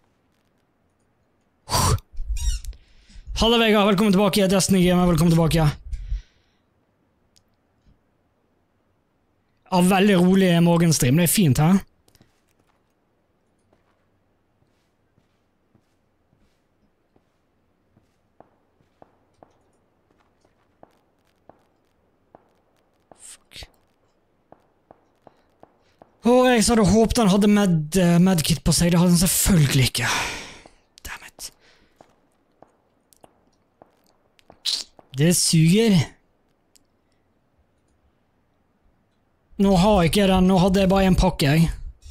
Hallo Vegard, velkommen tilbake. Destiny Gamer, velkommen tilbake. Ja, veldig rolig morgenstream. Det er fint her. Fuck. Åh, jeg så hadde håpet han hadde med, uh, medkit på seg. Det hadde han selvfølgelig ikke. Dammit. Det suger. Nå har jeg ikke den, nå hadde jeg bare en pakke, jeg.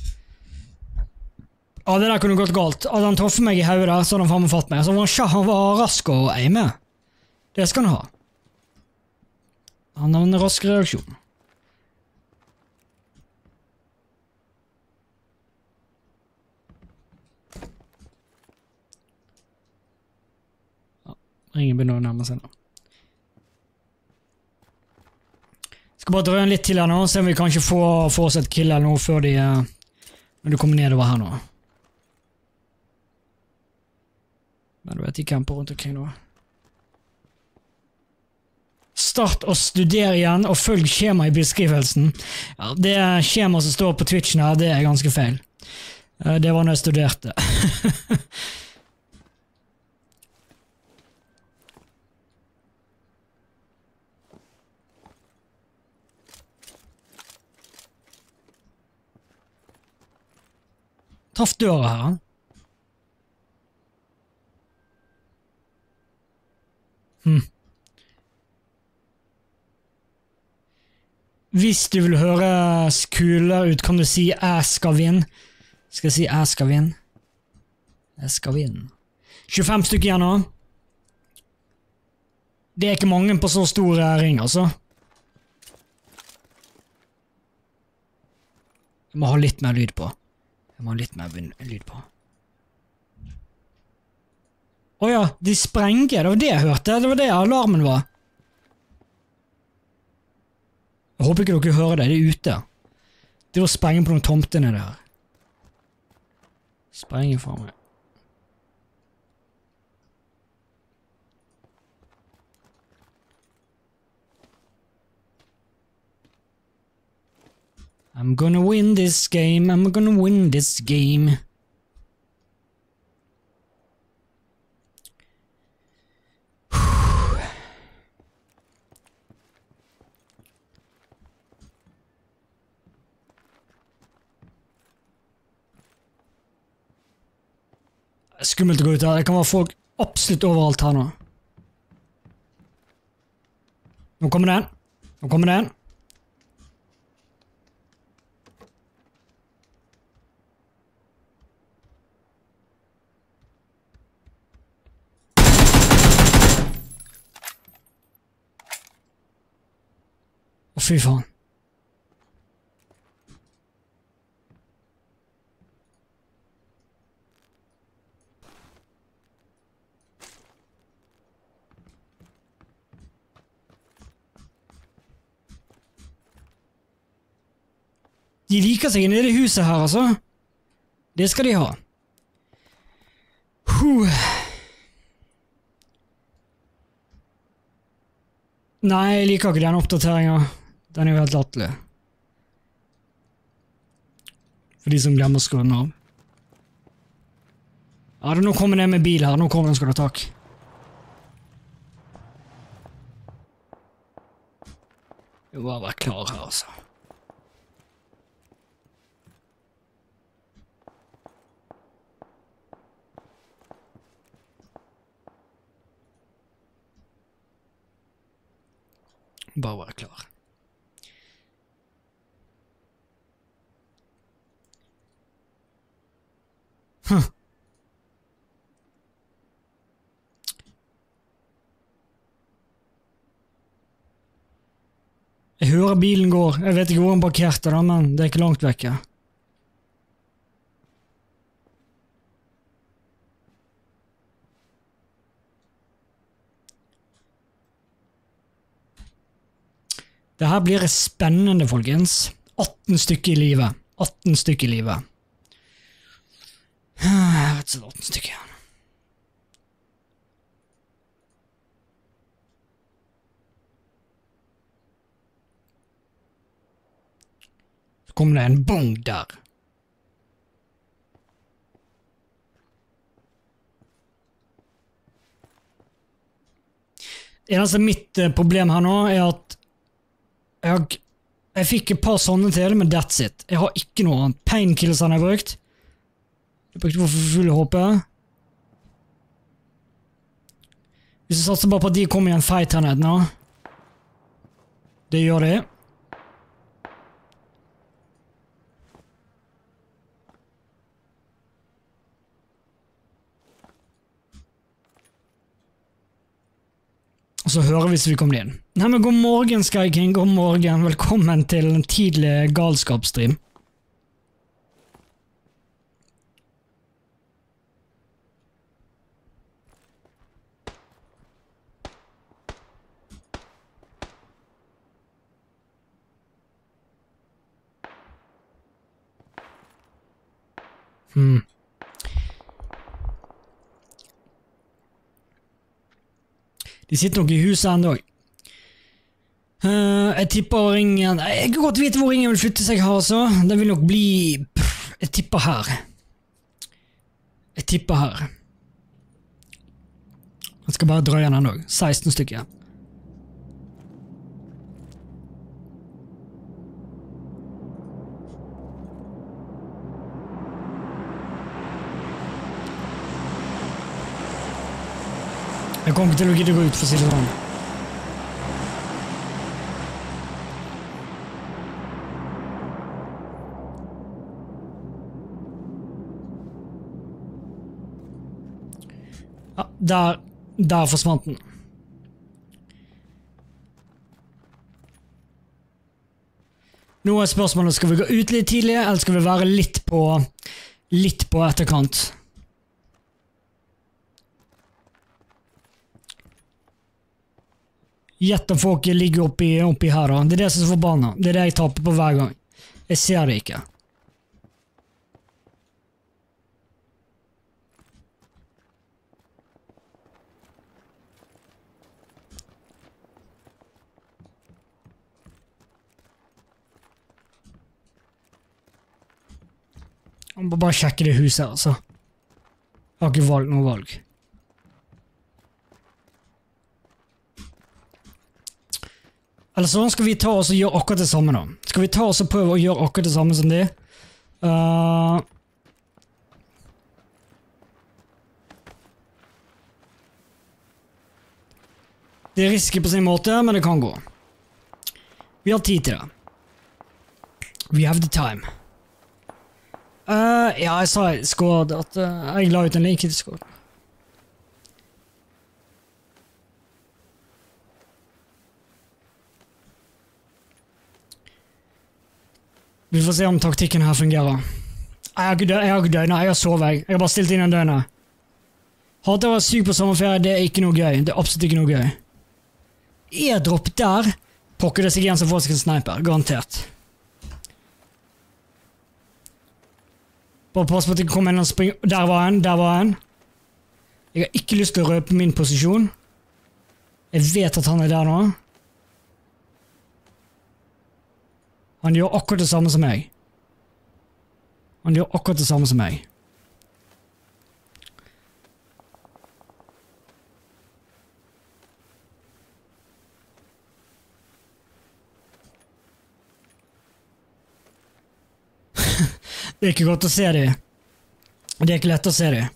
Ja, det der kunne gått galt. Hadde han truffet meg i hodet der, så hadde han faen meg fatt meg. Så han var, han var rask å eime. Det skal han ha. Han har en rask reaksjon. Ja, ringen begynner å nærme seg nå. Skal bare drøye litt til her nå, se om vi kanskje får, får oss et kill eller noe før de, når du kommer nedover her nå. Men du vet, de camper rundt omkring nå. Start å studere igjen, og følg skjema i beskrivelsen. Ja, det skjema som står på Twitchen her, det er ganske feil. Det var når jeg studerte. Traff døra her. Hm. Hvis du vil høre kulere ut, kan du si jeg skal vinne. Skal jeg si jeg skal vinne? Jeg skal vinne. tjuefem stykker igjen nå. Det er ikke mange på så stor ring, altså. Jeg må ha litt mer lyd på. Jeg må ha litt mer lyd på. Åja, de sprenger. Det var det jeg hørte. Det var det alarmen var. Jeg håper ikke dere hører det. Det er ute. Det er å sprenge på noen tomter nede her. Sprenge fra meg. I'm gonna win this game, I'm gonna win this game. Skummelt å gå ut her, det kan være folk absolutt overalt her nå. Nå kommer den, nå kommer den. Å, fy faen. De liker seg inne i det huset her, altså. Det skal de ha. Huh. Nei, jeg liker ikke den oppdateringen. Den er jo helt latterlig. For de som glemmer å skru den av. Ja, nå kommer det med bil her. Nå kommer den, skal du ha takk. Jeg må bare være klar her, altså. Bare være klar. Hm. Jeg hører bilen går. Jeg vet ikke hvor den parkerte da, men det er ikke langt vekke. Det her blir spennende, folkens. atten stykker i livet. atten stykker i livet. Rett og slett atten stykker igjen. kom det en bong der. Eneste mitt eh, problem her nå er at jeg, jeg fikk et par sånne til, men that's it. Jeg har ikke noe annet. Painkillers har jeg brukt. Jeg brukte for full håpe. Hvis jeg satser bare på at de kommer i en fight her nede nå. Det gjør de. Og så hører vi hvis vi kommer inn. Nei, men god morgen, Sky King. God morgen. Velkommen til en tidlig galskapsstream. Hmm. De sitter nok i huset enda. Uh, jeg tipper ringen... Jeg kan godt vite hvor ringen vil flytte seg her, altså. Det vil nok bli... Pff, jeg tipper her. Jeg tipper her. Jeg skal bare drøye den enda. seksten stykker. Jeg kommer ikke til å gidde gå ut for å si det sånn. Ja, der, der forsvant den. Nå er spørsmålet, skal vi gå ut litt tidlig, eller skal vi være litt på, litt på etterkant? Gjett om folk ligger oppi, oppi her da. Det er det som er så forbanna. Det er det jeg taper på hver gang. Jeg ser det ikke. Jeg må bare sjekke det huset her, altså. Jeg har ikke valgt noe valg. Eller så skal vi ta oss og gjøre akkurat det samme da. Skal vi ta oss og prøve å gjøre akkurat det samme som de? Uh, det er risky på sin måte, men det kan gå. Vi har tid til det. We have the time. Uh, ja, jeg sa i Discord at uh, jeg la ut en link i Discord. Vi får se om taktikken her fungerer. Jeg har ikke, dø jeg har ikke døgnet, jeg har sovet. Jeg har bare stilt inn en døgnet. Hater å være syk på sommerferie, det er ikke noe gøy. Det er absolutt ikke noe gøy. Airdrop der. Pokker det seg igjen som får seg en sniper, garantert. Bare pass på at jeg kommer inn og springer. Der var en, der var en. Jeg har ikke lyst til å røpe min posisjon. Jeg vet at han er der nå. Han gjør akkurat det samme som meg. Han gjør akkurat det samme som meg. Det er ikke godt å se dem. Det er ikke lett å se dem.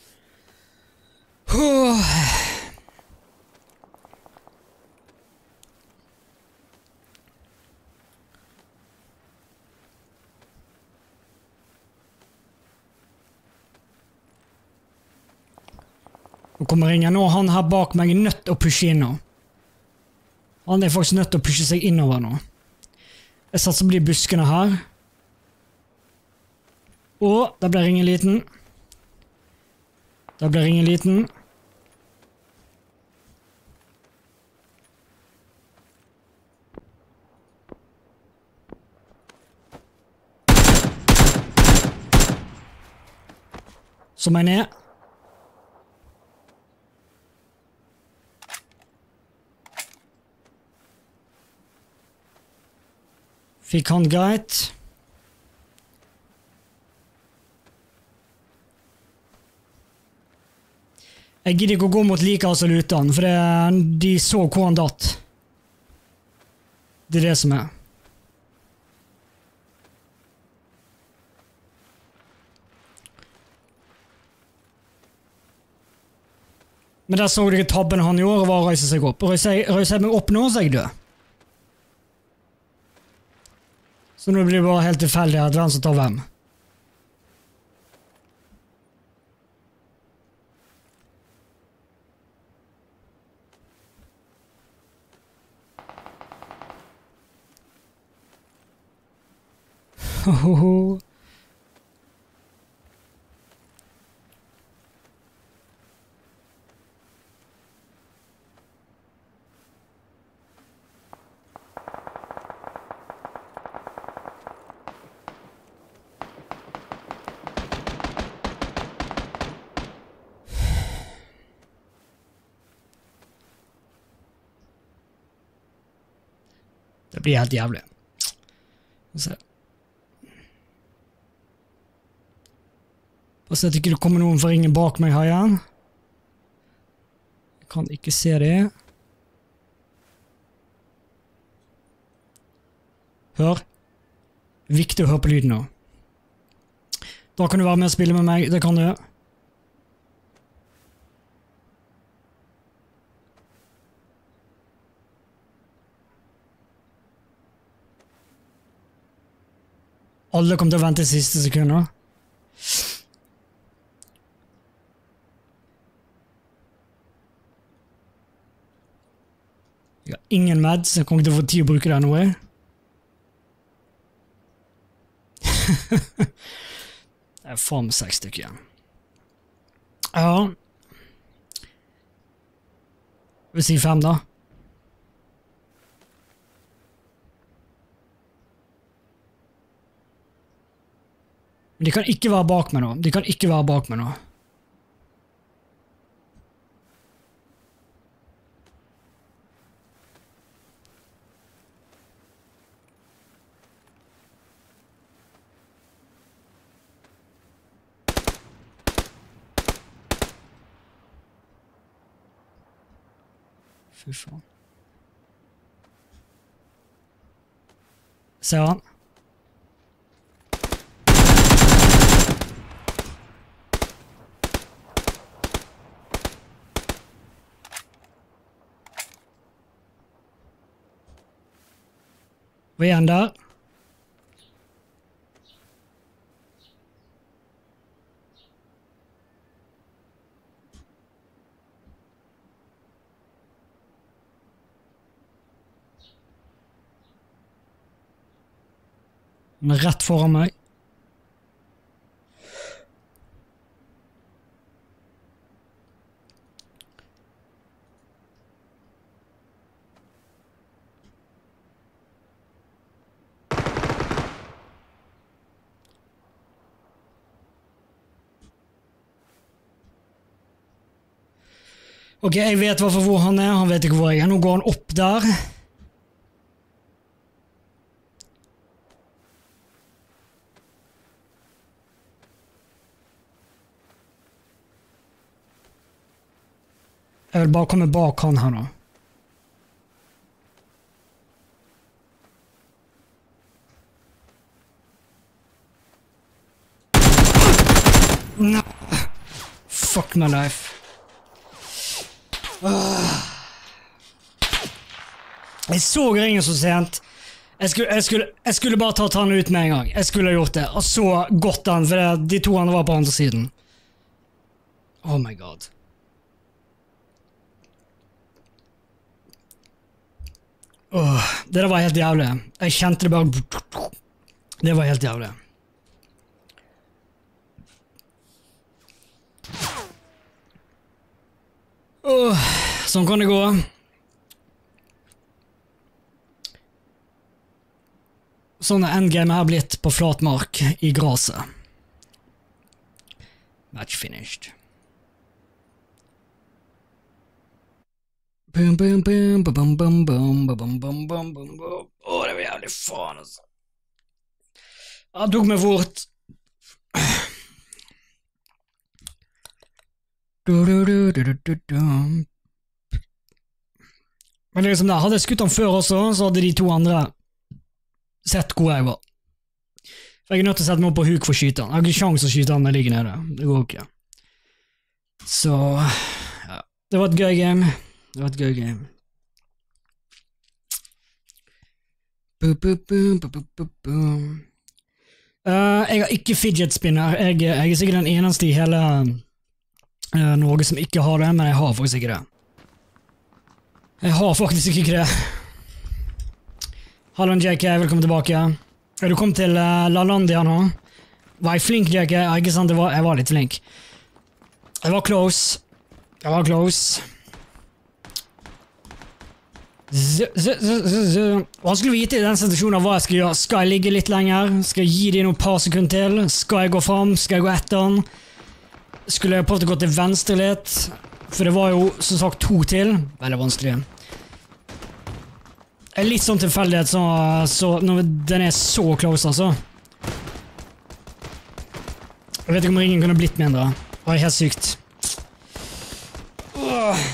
Nå kommer ringen nå, han her bak meg er nødt til å pushe inn nå. Han er faktisk nødt til å pushe seg innover nå. Jeg satser på de buskene her. Og, da ble ringen liten. Da ble ringen liten. Som er ned. Fikk han greit. Jeg gidder ikke å gå mot like altså lutan, for det, de så hvor han datt. Det er det som er. Men der så du ikke tabben han gjorde, og var å reise seg opp. Røyser jeg meg opp nå, så er jeg død. Så nå blir det bare helt tilfeldig at hvem som tar hvem. Hohoho. Det blir helt jævlig. Se. Bare se at ikke det kommer noen for ringen bak meg her igjen. Jeg kan ikke se det. Hør. Viktig å høre på lyden nå. Da kan du være med og spille med meg. Det kan du. Alle kommer til å vente i siste sekunder. Jeg har ingen meds, jeg kommer ikke til å få tid å bruke det noe. Det er faen med seks stykker igjen. Ja. Jeg vil si fem da. Men de kan ikke være bak meg nå. De kan ikke være bak meg nå. Fy faen. Ser han? Vi er igjen der. Han er rett foran meg. Ok, jeg vet hvertfall hvor han er, han vet ikke hvor jeg er. Nå går han opp der. Jeg vil bare komme bak han her nå. No. Fuck my life. Jeg så ringen så sent. Jeg skulle, jeg, skulle, jeg skulle bare tatt han ut med en gang. Jeg skulle ha gjort det. Og så godt han, for de to andre var på andre siden. Oh my god. Oh, det der var helt jævlig. Jeg kjente det bare. Det var helt jævlig. Oh, sånn kan det gå. Sånn er endgame her blitt på flat mark i graset. Match finished. Bum, bum, bum, bum, bum, bum, bum, bum, bum, bum. Åh, det var jævlig faen, altså. Han tok meg fort. Du, du, du, du, du, du. Men det er liksom det. Hadde jeg skutt han før også, så hadde de to andre sett hvor jeg var. For jeg er nødt til å sette meg opp på huk for å skyte han. Jeg har ikke sjans å skyte han når jeg ligger nede. Det går ikke. Så, ja. Det var et gøy game. Det var et gøy game. Bu, bu, bu, bu, bu, bu, bu. Uh, jeg har ikke fidget spinner. Jeg, jeg er sikkert den eneste i hele uh, Norge som ikke har det, men jeg har faktisk ikke det. Jeg har faktisk ikke det. Hallo J K, velkommen tilbake. Er du kommet til uh, LaLandia nå? Var jeg flink, J K? Ja, ikke sant, jeg var, jeg var litt flink. Jeg var close. Jeg var close. Z, z, z, z, z. Vanskelig å vite i den situasjonen hva jeg skal gjøre. Skal jeg ligge litt lenger? Skal jeg gi dem noen par sekunder til? Skal jeg gå frem? Skal jeg gå etter den? Skulle jeg prøvd å gå til venstre litt? For det var jo som sagt to til. Veldig vanskelig. Det er litt sånn tilfeldighet så, så når den er så close, altså. Jeg vet ikke om ringen kunne blitt mindre. Det er helt sykt. Åh.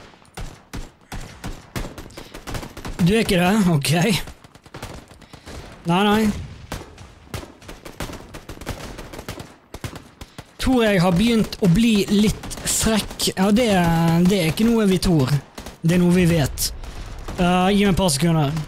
Du er ikke det? Ok. Nei, nei. Tror jeg har begynt å bli litt frekk. Ja, det, det er ikke noe vi tror. Det er noe vi vet. Uh, gi meg et par sekunder.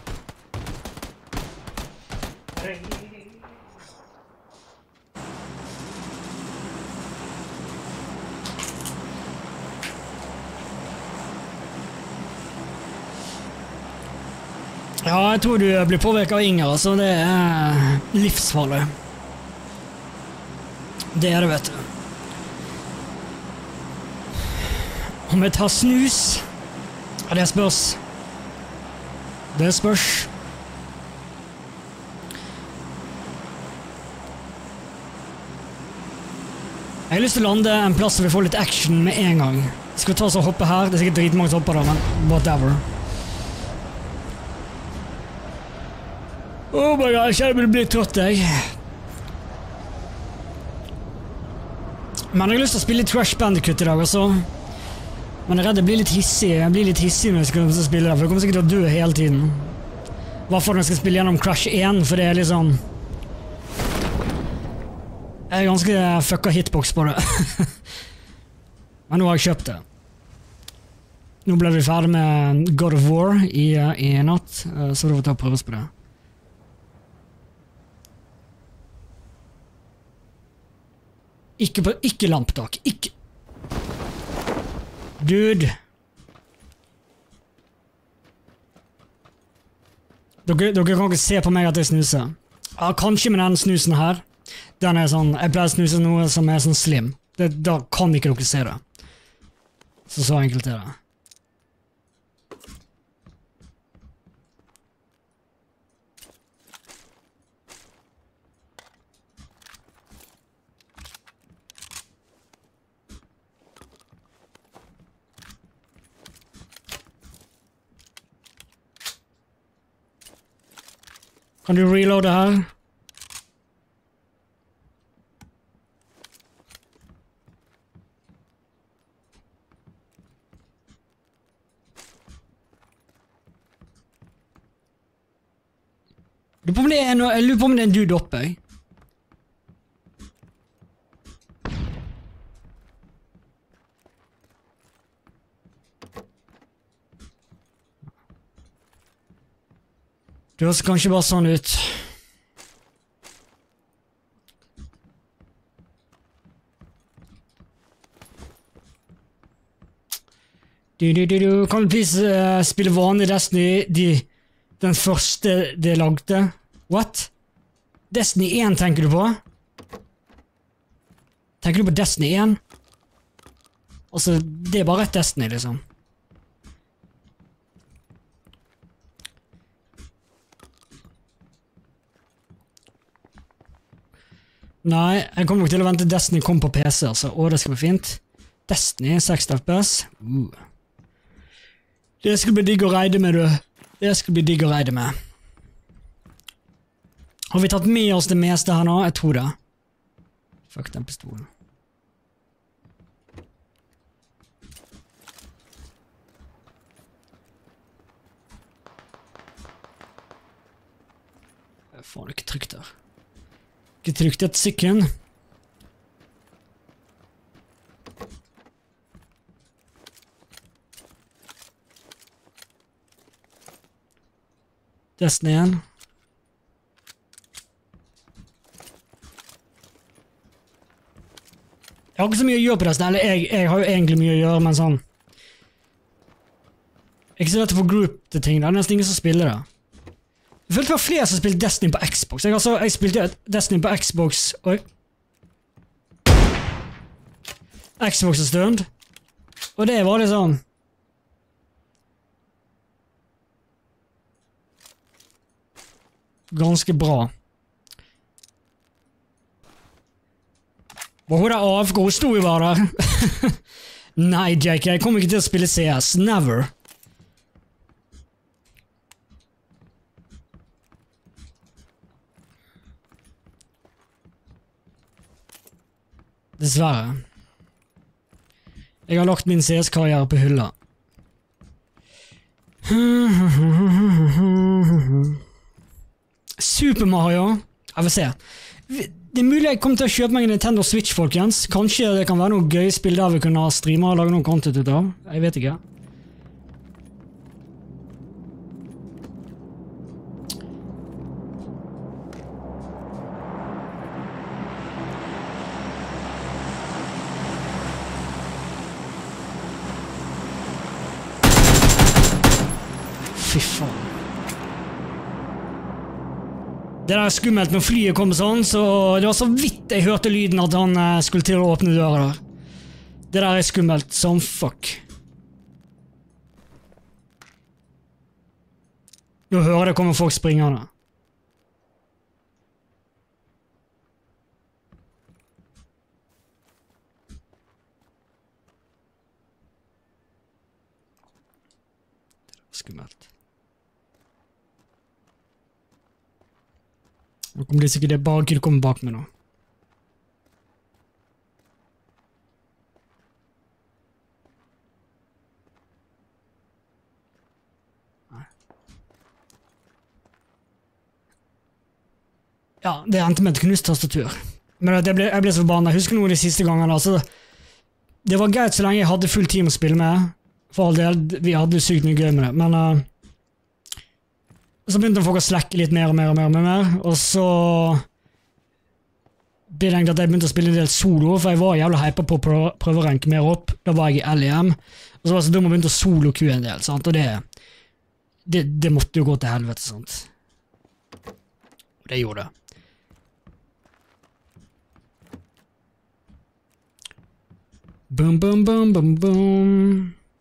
Ja, jeg tror du blir påvirket av Inger, altså det er livsfarlig. Det er det, vet du. Om jeg tar snus? Ja, det spørs. Det spørs. Jeg har lyst til å lande en plass hvor vi får litt action med en gang. Jeg skal ta oss og hoppe her. Det er sikkert dritmange som hopper da, men whatever. Oh my god, jeg kjenner meg bli trøtt, jeg. Men jeg har lyst til å spille Crash Bandicoot i dag, altså. Men jeg er redd jeg blir litt hissig. Jeg blir litt hissig når jeg skal spille det, for jeg kommer sikkert til å dø hele tiden. Hvorfor når jeg skal spille gjennom Crash én, for det er liksom... Jeg er ganske fucka hitbox på det. Men nå har jeg kjøpt det. Nå ble vi ferdig med God of War i, i natt, så da får vi ta prøves på det. Ikke, på, ikke lamptak. Ikke... Dude. Dere, dere kan ikke se på meg at jeg snuser. Ja, kanskje med den snusen her. Den er sånn, jeg pleier å snuse noe som er sånn slim. Det, da kan ikke dere se det. Så så enkelt er det. Kan du reloade her? Jeg lurer på om det er noe, jeg lurer på om det er en dude oppe, jeg. Det høres kanskje bare sånn ut. Du, du, du, du. Kan du please uh, spille vanlig Destiny, de, den første de lagde? What? Destiny én tenker du på? Tenker du på Destiny én? Altså, det er bare et Destiny, liksom. Nei, jeg kommer nok til å vente Destiny kom på P C, altså. Å, det skal bli fint. Destiny, seksti F P S. Uh. Det skal bli digg å reide med, du. Det skal bli digg å reide med. Har vi tatt med oss det meste her nå? Jeg tror det. Fuck den pistolen. faen, ikke trygt der. Ikke trygt et sekund. Destiny igjen. Jeg har ikke så mye å gjøre på Destiny, eller jeg, jeg har jo egentlig mye å gjøre, men sånn. Jeg er ikke så lett å få group til ting, det er nesten ingen som spiller det. Jeg følte det var flere som spilte Destiny på Xbox. Jeg, altså, jeg spilte Destiny på Xbox, oi. Xbox en stund. Og det var litt sånn. Ganske bra. Og hun der A F K, hun sto jo bare der. Nei, Jake, jeg kommer ikke til å spille C S. Never. Dessverre. Jeg har lagt min C S-karriere på hylla. Super Mario. Jeg vil se. Det er mulig jeg kommer til å kjøpe meg en Nintendo Switch, folkens. Kanskje det kan være noe gøy spill der vi kunne streame og lage noen content ut av. Jeg vet ikke. Fy faen. Det der er skummelt når flyet kom sånn, så det var så vidt jeg hørte lyden at han skulle til å åpne døra der. Det der er skummelt som fuck. Nå hører det kommer folk springende. Det var skummelt. Nå kommer det sikkert det bare ikke komme bak meg nå. Nei. Ja, det endte med et knust tastatur. Men jeg ble, jeg ble så forbannet. Jeg husker noe de siste gangene. Altså, det var greit så lenge jeg hadde full team å spille med. For all del, vi hadde sykt mye gøy med det. Men... Uh, så begynte folk å slekke litt mer og mer og mer og mer, og så ble det egentlig at jeg begynte å spille en del solo, for jeg var jævla hyper på å prøve å ranke mer opp. Da var jeg i L E M, og så var jeg så dum og begynte å solo-Q en del, sant? Og det, det, det måtte jo gå til helvete, sant? Og det gjorde det. Bum, bum, bum, bum, bum.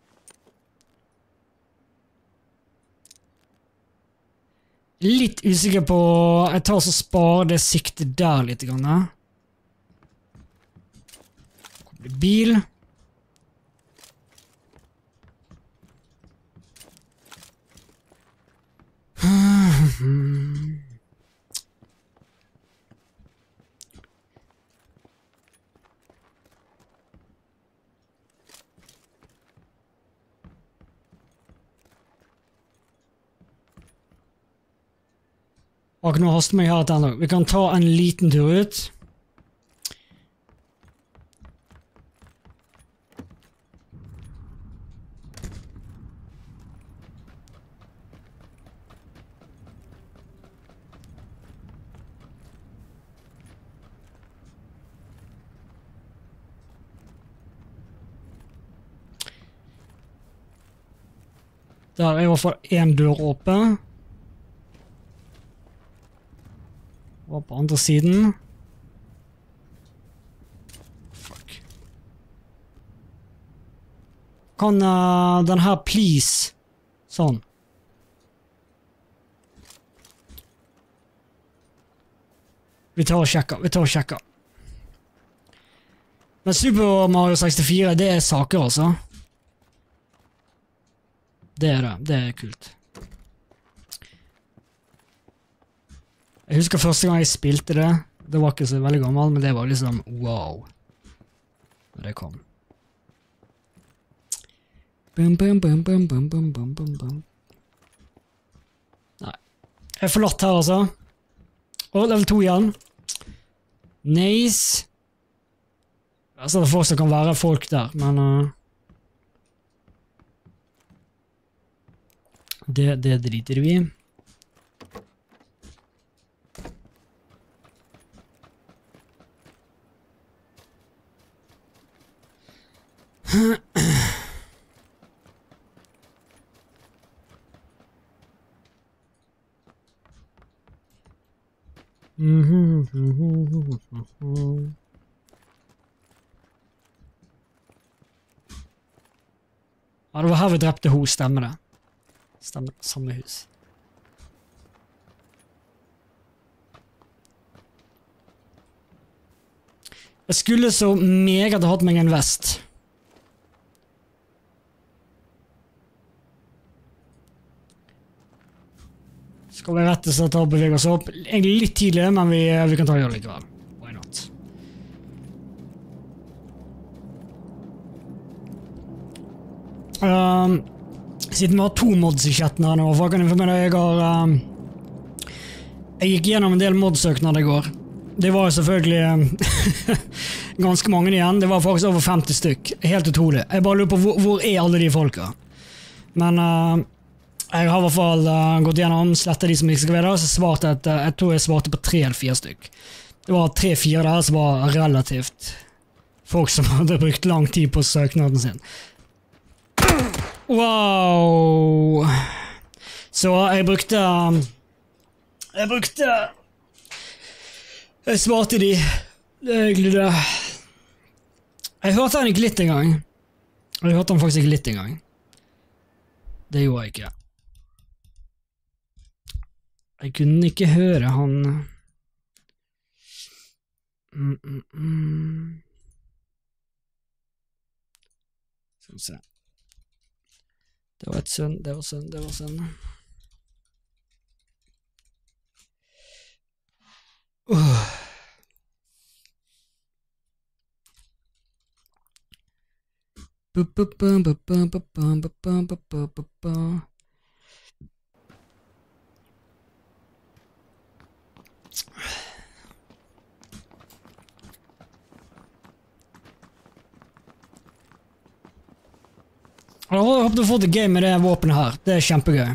Litt usikker på... Jeg tar så spar det siktet der litt grann. Kommer det bil. Og nå haster meg her et enda. Vi kan ta en liten tur ut. Der er i hvert fall en dør åpen. Og på andre siden. Fuck. Kan uh, den her please? Sånn. Vi tar og sjekker, vi tar og sjekker. Men Super Mario sekstifire, det er saker altså. Det er det, det er kult. Jeg husker første gang jeg spilte det, det var ikke så veldig gammel, men det var liksom wow. Når det kom. Bum, bum, bum, bum, bum, bum, bum, bum, bum. Nei. Jeg er forlatt her altså. Å, level to igjen. Nice. Jeg ser det fortsatt kan være folk der, men... Uh, det, det driter vi. Ja, det var her vi drepte hos, stemmer det. Stemmer det, samme hus. Jeg skulle så meget ha hatt meg en vest. Skal vi rett og slett ta og bevege oss opp. Egentlig litt tidlig, men vi, vi kan ta det likevel. Why not? Um, siden vi har to mods i chatten her nå, for kan jeg få med deg, jeg har... Um, jeg gikk gjennom en del modsøknader i går. Det var selvfølgelig um, ganske mange igjen. Det var faktisk over femti stykk. Helt utrolig. Jeg bare lurer på hvor, hvor er alle de folka? Men... Uh, Jeg har i hvert fall uh, gått gjennom, slettet de som ikke skal være der, så svarte jeg, uh, jeg tror jeg svarte på tre eller fire stykk. Det var tre-fire der som var relativt folk som hadde brukt lang tid på søknaden sin. Wow! Så jeg brukte... Um, jeg brukte... Jeg svarte de. Det er egentlig det. Jeg hørte han ikke litt en gang. Jeg hørte han faktisk ikke litt en gang. Det gjorde jeg ikke. Jeg kunne ikke høre han... Mm, mm, mm. Skal vi se. Det var et sønn, det var sønn, det var sønn. Uh. Bu-bu-bu-bu-bu-bu-bu-bu-bu-bu-bu. Jeg håper du har fått et game med det våpenet her. Det er kjempegøy.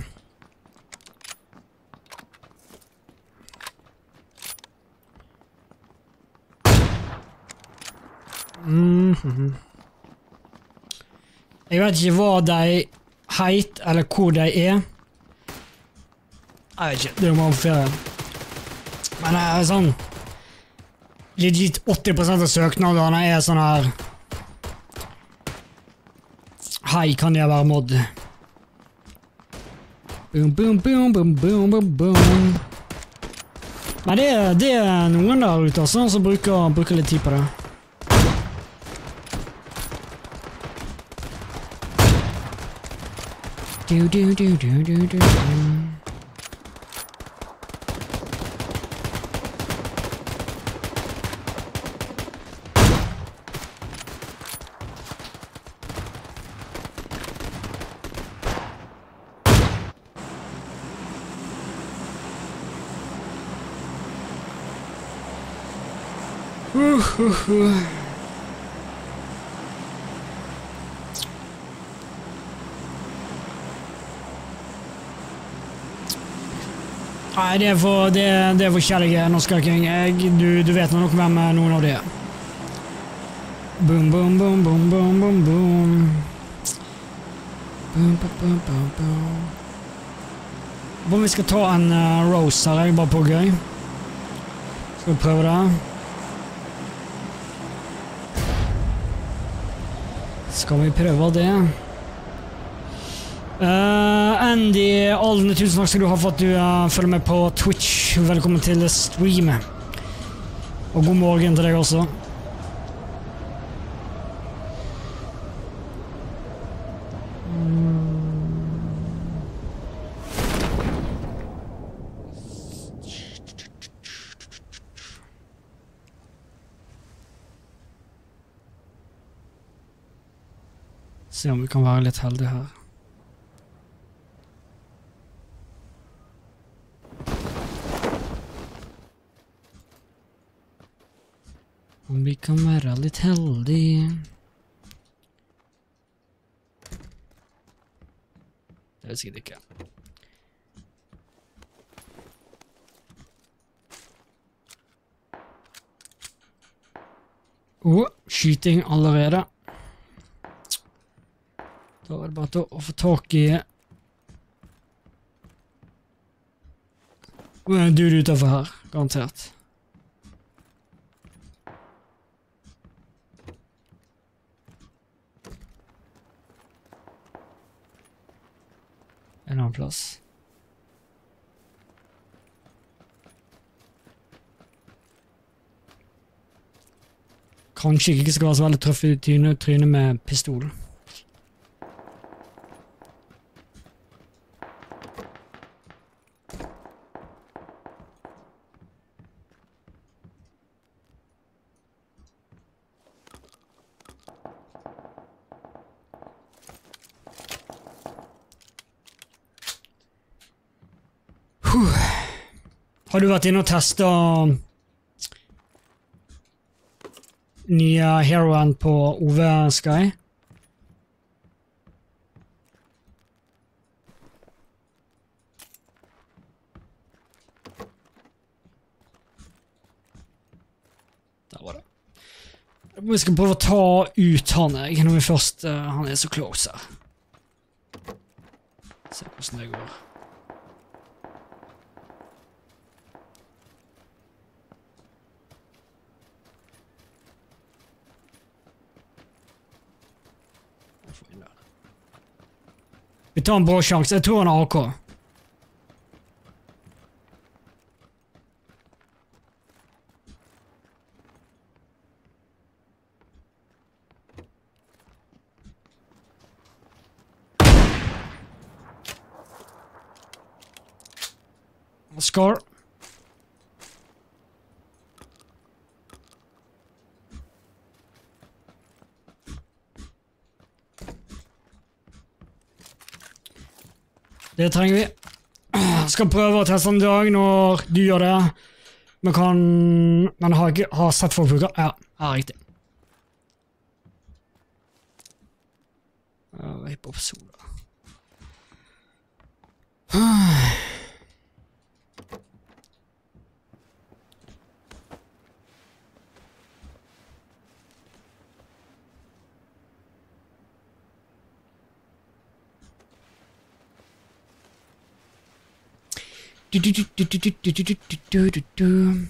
Mm-hmm. Jeg vet ikke hva de heit, eller hvor de er. Jeg vet ikke, det må være ferie. Men det er sånn legit åtti prosent av søknadene er sånn her. Hei, kan jeg være mod? Boom, boom, boom, boom, boom, boom, boom. Men det, det er noen der ute altså, som bruker, bruker litt tid på det. Du, du, du, du, du, du. Uh, uh, uh. Nei, det er for, det, det er forskjellige norske king. Jeg, du, du vet nok hvem noen av de er. Boom, boom, boom, boom, boom, boom, boom. Boom, boom, boom, boom, boom. Hvor vi skal ta en uh, Rose her, jeg bare på gøy. Skal vi prøve det? Skal vi prøve det? Uh, Andy Alden, tusen takk skal du ha for at du uh, følger med på Twitch. Velkommen til stream. Og god morgen til deg også. Se om vi kan være litt heldige her. Om vi kan være litt heldige. Det er sikkert ikke. Åh, oh, skyting allerede. Da er det bare til å få tak i... Og en dude utenfor her, garantert. En annen plass. Kanskje ikke skal være så veldig trøff i trynet med pistol. Har du vært inne og testet nye heroen på O V Sky? Der var det. Vi skal prøve å ta ut han, jeg, når vi først, uh, han er så close her. Se hvordan det går. Vi tar en bra sjanse. Jeg tror han har A K. Scar. Det trenger vi. Jeg skal prøve å teste en dag når du gjør det. Men kan... Men har ikke... Har sett folk bruker... Ja, ja, riktig. Ja, hiphop soda. Du, du, du, du, du, du, du, du, du, du.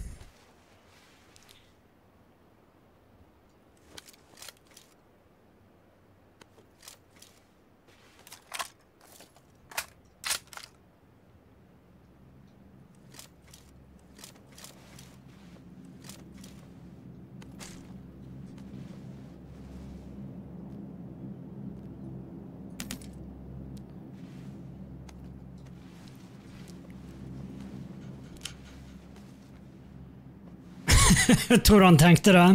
Tror du han tenkte det?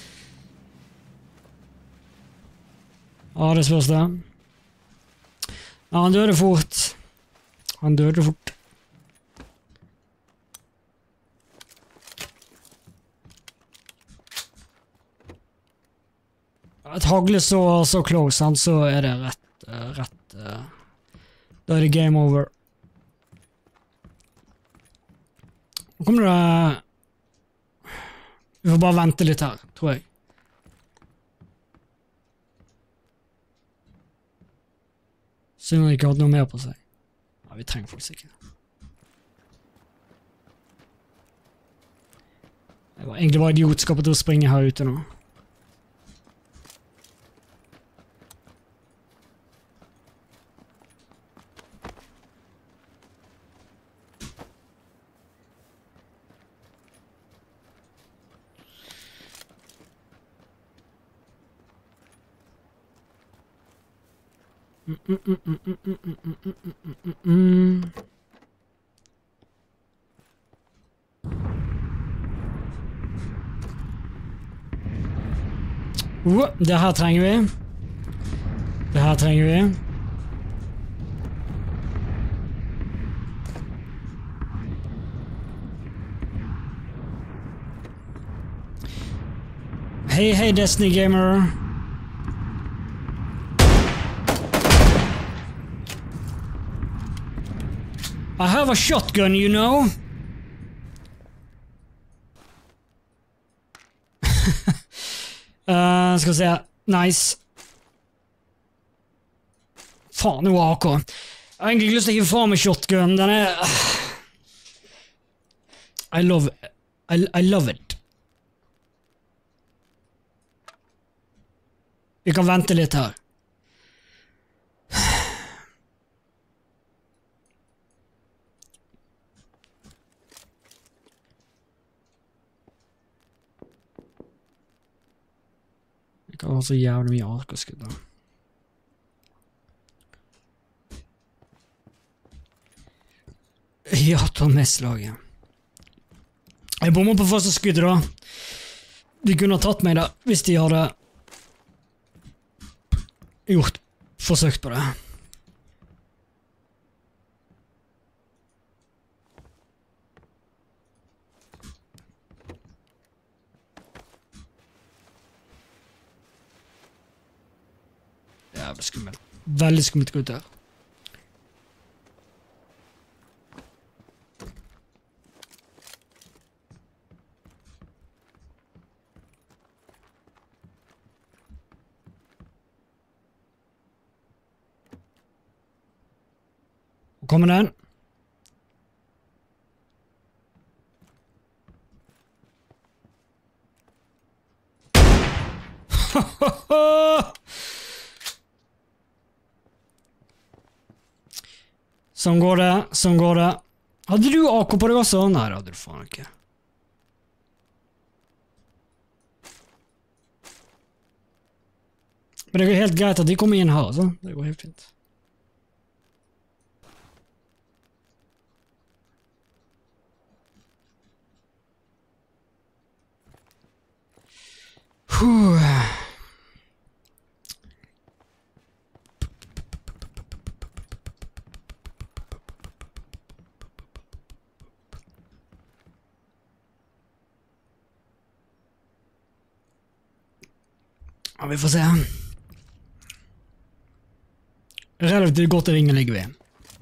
Ja, det spørs det. Ja, han døde fort. Han døde fort. Et hagle så, så close, han, så er det rett, rett uh, da er det game over. Nå kommer det... Vi får bare vente litt her, tror jeg. Synd han ikke hadde noe mer på seg. Ja, vi trenger faktisk ikke. Jeg var egentlig bare idiotskapet til å springe her ute nå. Mm, mm, mm, mm, mm, mm, mm, mm, mm, mm. Oh, det her trenger vi. Det her trenger vi. Hei, hei, Destiny Gamer. I have a shotgun, you know. uh, skal vi se. Nice. Faen, det var A K. Jeg har egentlig lyst til å hive fra meg shotgun. Den er... I love... I, I love it. Vi kan vente litt her. Jeg kan ha så jævlig mye arkerskudd da. Ja, ta med slaget. Jeg bommer på første skuddet da. De kunne ha tatt meg da, hvis de hadde gjort forsøkt på det. Det er skummelt. Veldig skummelt å gå ut her. Kommer den? Sånn går det, sånn går det. Hadde du A K på deg også? Nei, det hadde du faen ikke. Men det går helt greit at de kommer inn her, altså. Det går helt fint. Ja, vi får se. Relativt godt ringen ligger vi.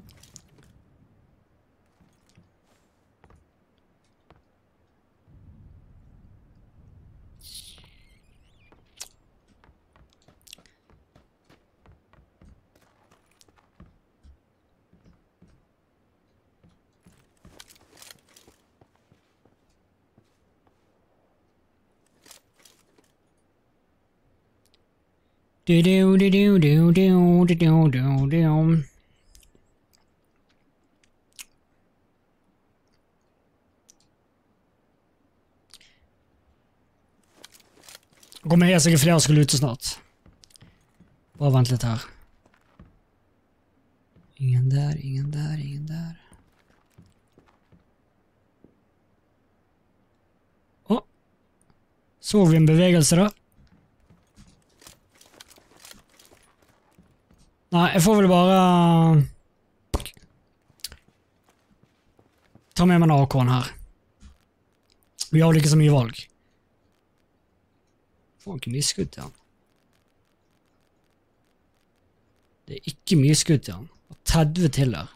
Do do do do do do do do do. Kommer jeg sikkert flere skulle ut snart. Bare vent litt her. Ingen der, ingen der, ingen der. Å! Så vi en bevegelse da? Nei, jeg får vel bare ta med meg en A K-en her. Vi har vel ikke så mye valg. Får ikke mye skudd til han. Det er ikke mye skudd til han. Og tretti til der.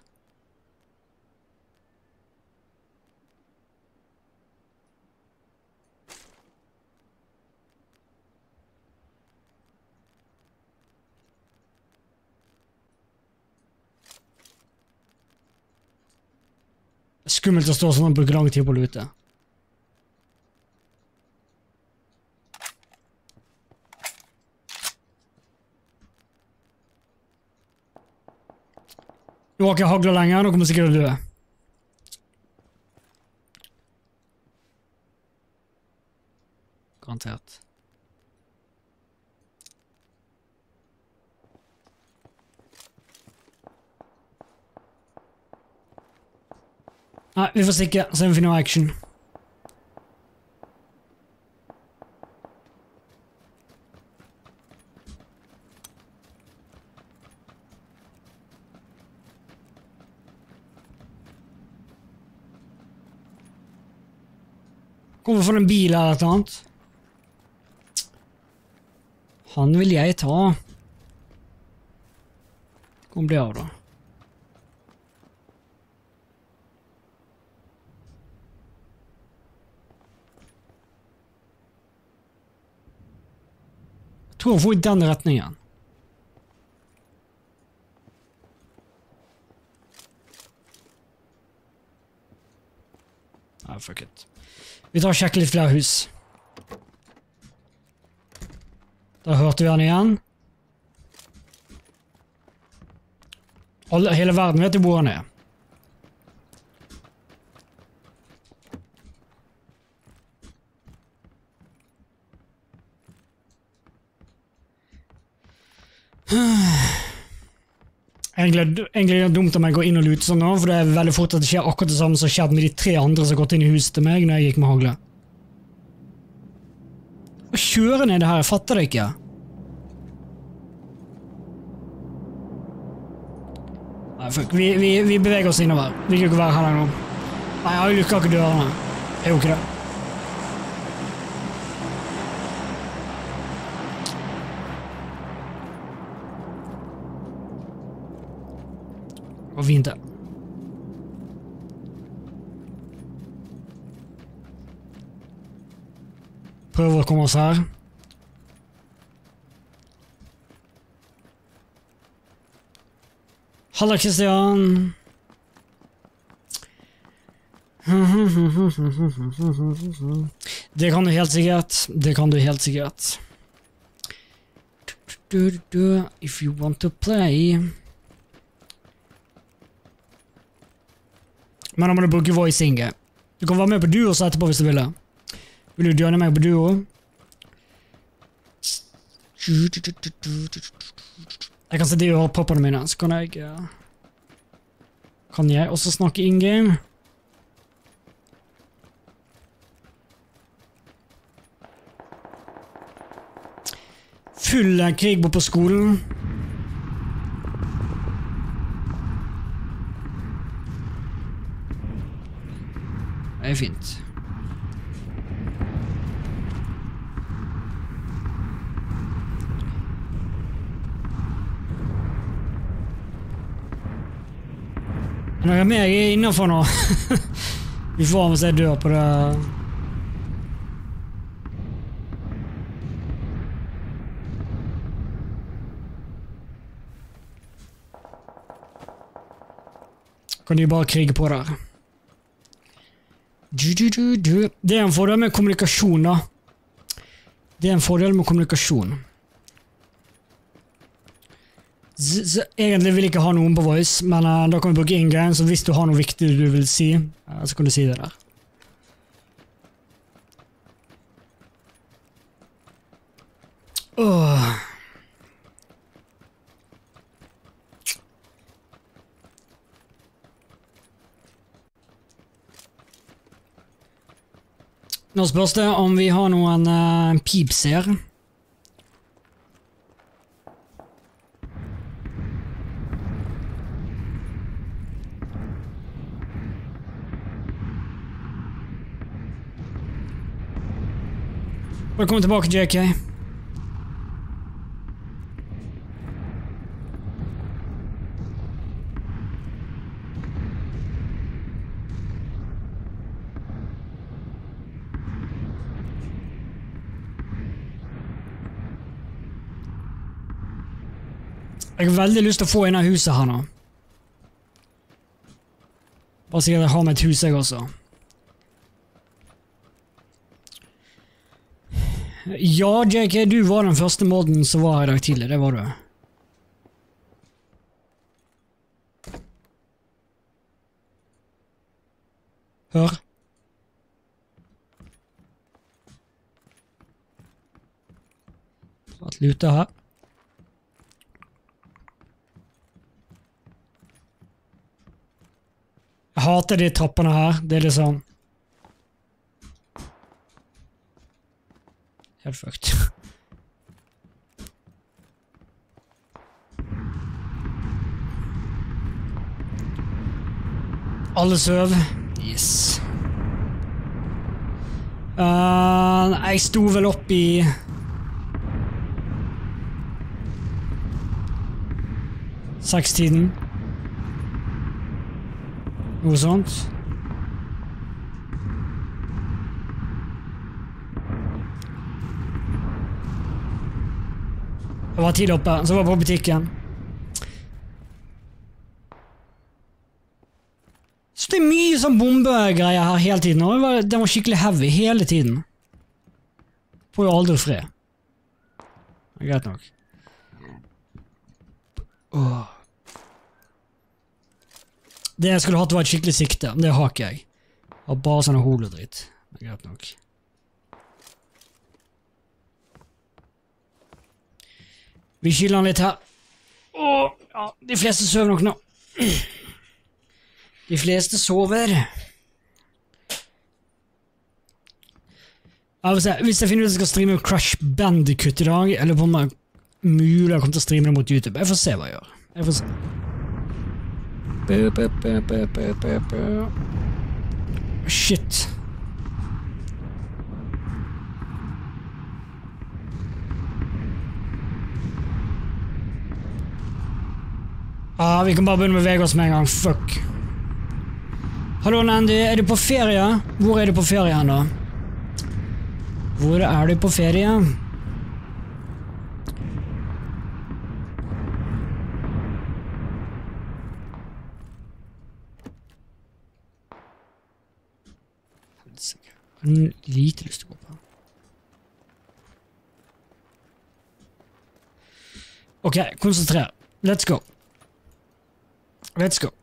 Det er skummelt å stå sånn og bruke lang tid på å lute. Nå har ikke jeg haglet lenger, nå kommer jeg sikkert å dø. Garantert. Nei, vi får stikke, så vi finner noe action. Kommer for en bil eller et eller annet. Han vil jeg ta. Kom det av da. Jeg tror han får i den retningen. Nei, fuck it. Vi tar og sjekker litt flere hus. Da hørte vi han igjen. Alle, hele verden vet jo hvor han er. Egentlig, egentlig er det dumt om jeg går inn og luter sånn nå, for det er veldig fort at det skjer akkurat det samme som skjedde med de tre andre som har gått inn i huset til meg når jeg gikk med hagle. Å kjøre ned det her, jeg fatter det ikke. Nei, fuck, vi, vi, vi beveger oss innover. Vi kan ikke være her nå. Nei, jeg lukker ikke dørene. Jeg gjør ikke det. Og fint det. Prøver å komme oss her. Halla, Kristian. Det kan du helt sikkert. Det kan du helt sikkert. If you want to play. Men da må du bruke voice Inge. Du kan være med på duo så etterpå hvis du vil det. Vil du joine meg på duo? Jeg kan sette i øreproppene mine, så kan jeg... Kan jeg også snakke in-game? Full krig på skolen. Det er fint. Når jeg er med, jeg er innenfor nå. Vi får om jeg dør på det. Kan de bare krige på der. Du, du, du, du. Det er en fordel med kommunikasjon da. Det er en fordel med kommunikasjon. Z z egentlig vil jeg ikke ha noen på voice, men uh, da kan vi bruke in-game, så hvis du har noe viktig du vil si, uh, så kan du si det der. Åh. Nå spørs det om vi har noen uh, peeps her. Velkommen tilbake, J K. Jeg har veldig lyst til å få inn av huset her nå. Bare sikkert jeg har med et hus jeg også. Ja, J K, du var den første modden som var her i dag tidlig, det var du. Hør. Så et lute her. Jeg hater de trappene her, det er liksom... Helt fucked. Alle søv. Yes. Uh, jeg sto vel opp i... Seks-tiden. Noe sånt. Jeg var tidlig oppe, så var jeg på butikken. Så det er mye sånn bombegreier her hele tiden, og den var, den var skikkelig heavy hele tiden. Får jo aldri fred. Det er greit nok. Åh. Det jeg skulle hatt var et skikkelig sikte, men det har ikke jeg. Jeg har bare sånne holodritt. Det er greit nok. Vi kyler den litt her. Åh, ja, de fleste sover nok nå. De fleste sover. Jeg vil se, hvis jeg finner ut at jeg skal streame Crash Bandicoot i dag, eller på meg mulig jeg kommer til å streame det mot YouTube. Jeg får se hva jeg gjør. Jeg får se. Bø, bø, bø, bø, bø, bø, bø. Shit. Ah, vi kan bare begynne med Vegas med en gang. Fuck. Hallo, Andy. Er du på ferie? Hvor er du på ferie hen da? Hvor er du på ferie? Jeg har lite lyst til å gå på. Ok, konsentrer. Let's go. Let's go.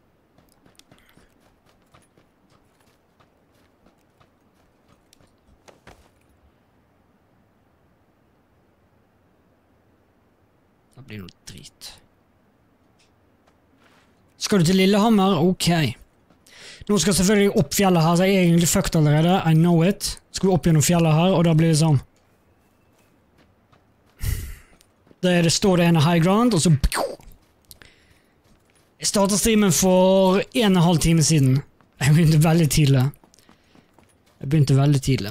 Det blir noe drit. Skal du til Lillehammer? Ok. Nå skal jeg selvfølgelig opp fjellet her, så jeg er egentlig fucked allerede. I know it. Skal vi opp gjennom fjellet her, og da blir det sånn. Da er det, står det en high ground, og så... Jeg startet streamen for en og en halv time siden. Jeg begynte veldig tidlig. Jeg begynte veldig tidlig.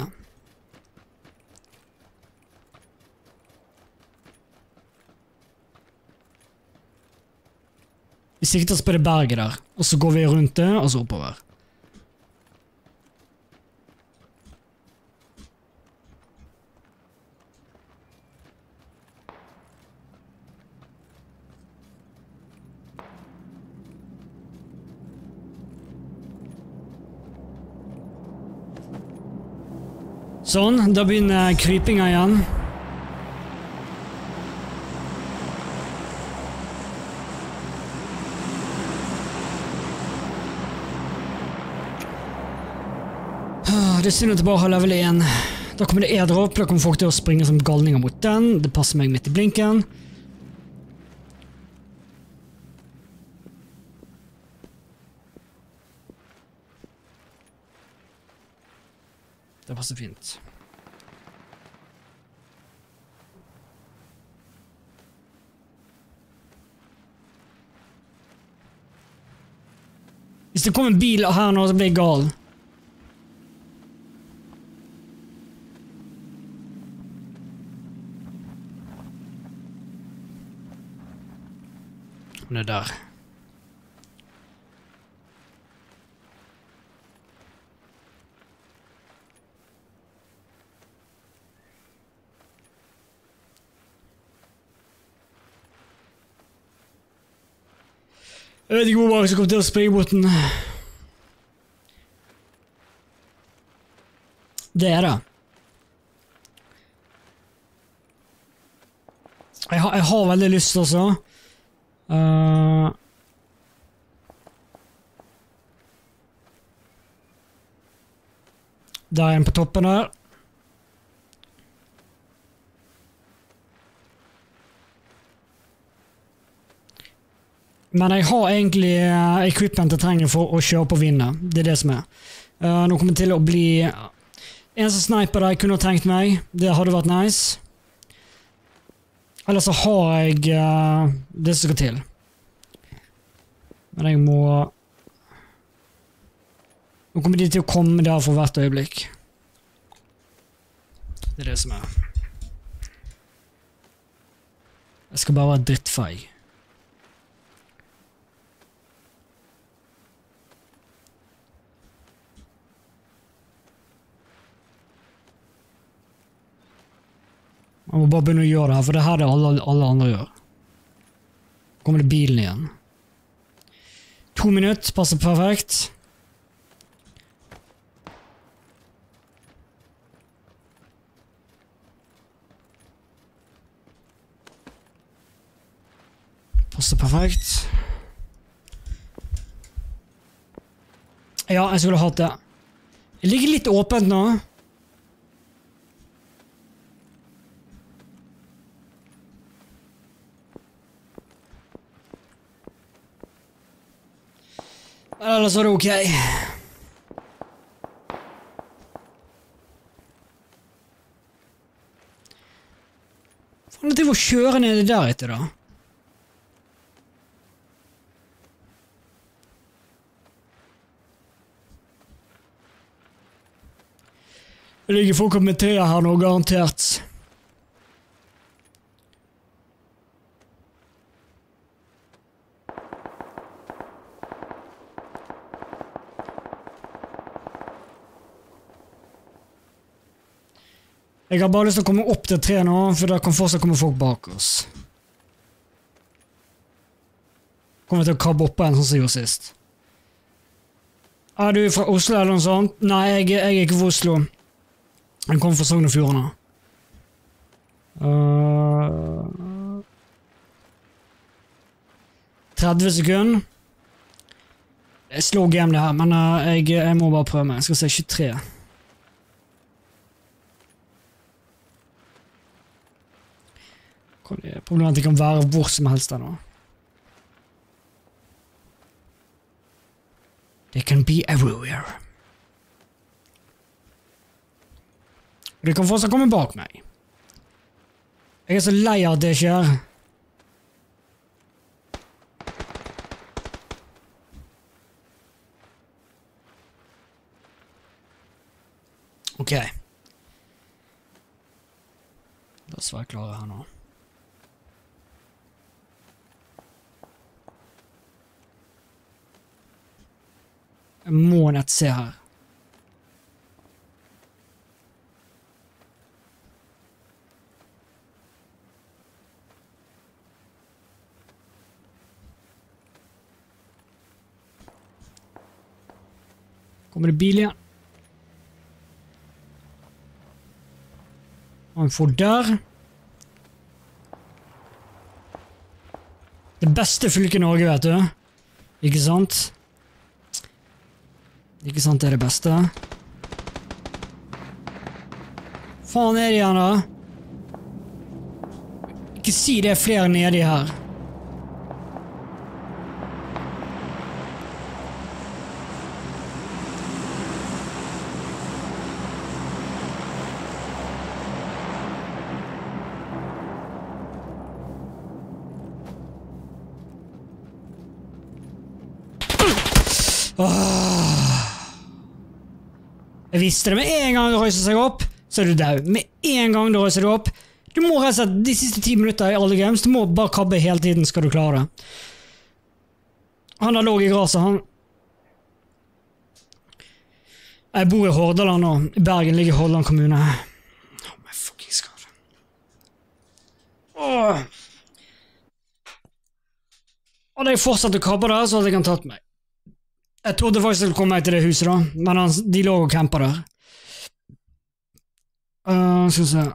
Vi sikter oss på det berget der, og så går vi rundt det, og så oppover. Sånn, da begynner krypinga igjen. Det er synd at jeg bare har level én. Da kommer det airdrop, da kommer folk til å springe som galninger mot den. Det passer meg midt i blinken. Det passer fint. Hvis det kommer en bil her nå, så blir jeg gal. Hun er der. Jeg vet ikke hvor mange som kommer til å springe mot den. Det er det. Jeg har, jeg har veldig lyst også. Uh, Der er en på toppen her. Men jeg har egentlig uh, equipment jeg trenger for å kjøre på vinnet. Det er det som er. Uh, nå kommer det til å bli en som sniper der jeg kunne tenkt meg. Det hadde vært nice. Eller så har jeg uh, det som skal til. Men jeg må... Nå kommer de til å komme der for hvert øyeblikk. Det er det som er. Jeg skal bare være drittfeig. Jeg må bare begynne å gjøre det her, for det her er det alle, alle andre gjør. Kommer det bilen igjen. To minutter, passer perfekt. Passer perfekt. Ja, jeg skulle hatt det. Det ligger litt åpent nå. Ellers var det ok. Faen, det var å kjøre ned der etter da. Det ligger folk og kommenterer her nå, garantert. Jeg har bare lyst til å komme opp til tre nå, for da kan fortsatt komme folk bak oss. Kommer til å kabbe opp en sånn som jeg gjorde sist. Er du fra Oslo eller noe sånt? Nei, jeg, jeg er ikke fra Oslo. Jeg kommer fra Sogn og Fjordane. Uh, tretti sekunder. Det er slow game det her, men uh, jeg, jeg må bare prøve meg. Jeg skal se tjuetre. Problemet er at det kan være hvor som helst der nå. They can be everywhere. De kan fortsatt komme bak meg. Jeg er så lei av at det skjer. Ok. La oss være klare her nå. Jeg må nett se her. Kommer det bil igjen? Han får der. Det beste fylket i Norge, vet du. Ikke sant? Ikke sant det er det beste. Faen er det igjen da? Ikke si det er flere nedi her. Jeg visste det med en gang du røyser seg opp, så er du død. Med en gang du røyser deg opp. Du må rett og slett, de siste ti minutter i alle games, du må bare kabbe hele tiden skal du klare det. Han har låg i graset, han. Jeg bor i Hordaland nå. I Bergen ligger Hordaland kommune. Oh my fucking god. Åh. Hadde jeg fortsatt å kabbe der, så hadde jeg kan tatt meg. Jeg trodde faktisk jeg skulle komme meg til det huset da, men han, de lå og campet der. Uh, skal vi se.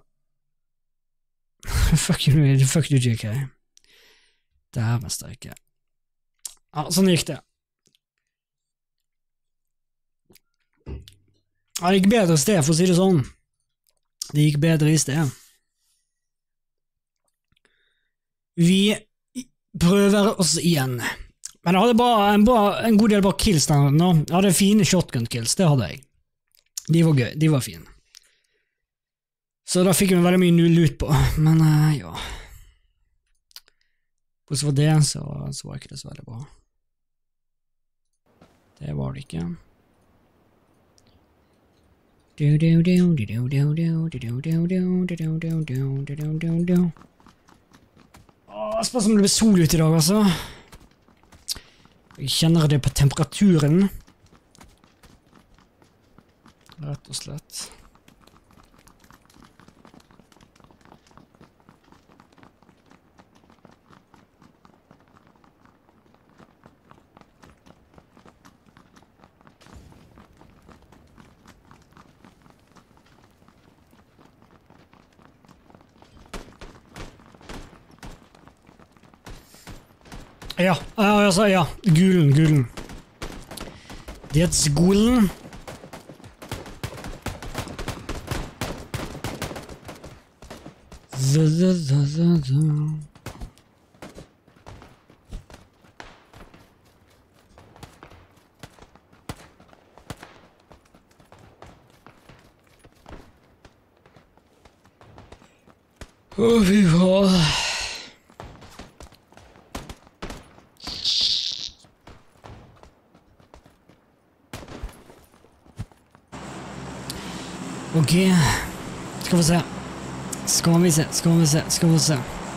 Fuck you, fuck you, J K. Det her mest er ikke. Ja, sånn gikk det. Ja, det gikk bedre i sted, for å si det sånn. Det gikk bedre i sted. Vi prøver oss igjen. Men jeg hadde bare en, bare, en god del bare kills der nå. Jeg hadde fine shotgun kills, det hadde jeg. De var gøy, de var fine. Så da fikk vi veldig mye loot på, men uh, ja. Hvordan var det, så, så var ikke det så veldig bra. Det var det ikke. Åh, spørs om det blir sol ut i dag, altså. Jeg kjenner det på temperaturen. Rett og slett. Ja, altså, ja. Gulen, gulen. Det er gulen. Da, da, da, da, da. Åh, fy faen. Ok, skal vi se. Skal vi se, skal vi se, skal vi se.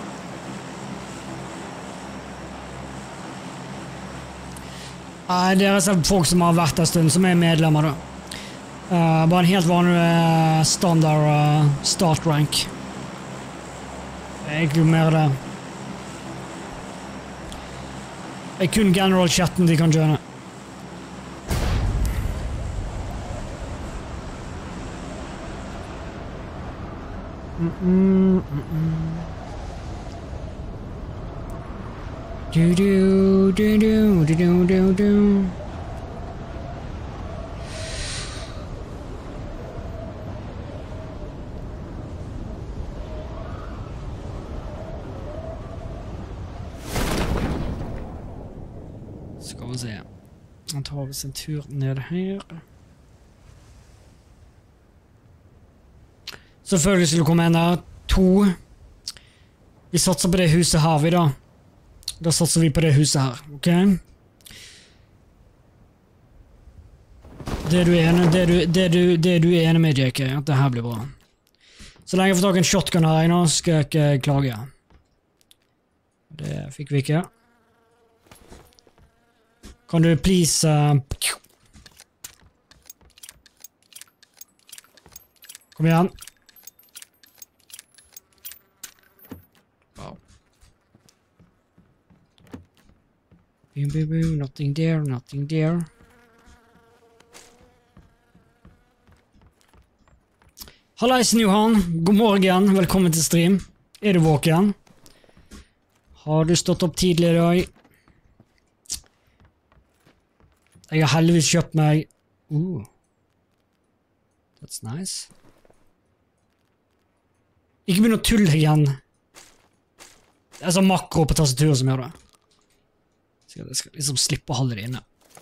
Nei, det er folk som har vært en stund, som er medlemmer da. Uh, bare en helt vanlig uh, standard uh, start rank. Det er egentlig mer det. Det er kun general-chatten de kan joine. Mm -mm, mm -mm. Du du du du du du du du. Skal vi se. Jeg tar oss en tur ned her. Selvfølgelig skulle det komme en der. To. Vi satser på det huset her, vi da. Da satser vi på det huset her, ok? Det du er enig, det du, det du, det du er enig med, J K, at det her blir bra. Så lenge jeg får tak i en shotgun her nå, skal jeg ikke klage. Det fikk vi ikke. Kan du please... Uh, kom igjen. Wow. Boom, boom, boom. Nothing there, nothing there. Hallaisen, Johan. God morgen. Velkommen til stream. Er du våken? Har du stått opp tidlig i dag? Jeg har heldigvis kjøpt meg... Uh. That's nice. Ikke begynn å tulle igjen. Det er sånn makro på tastaturet som gjør det. Jeg skal liksom slippe å holde det inne.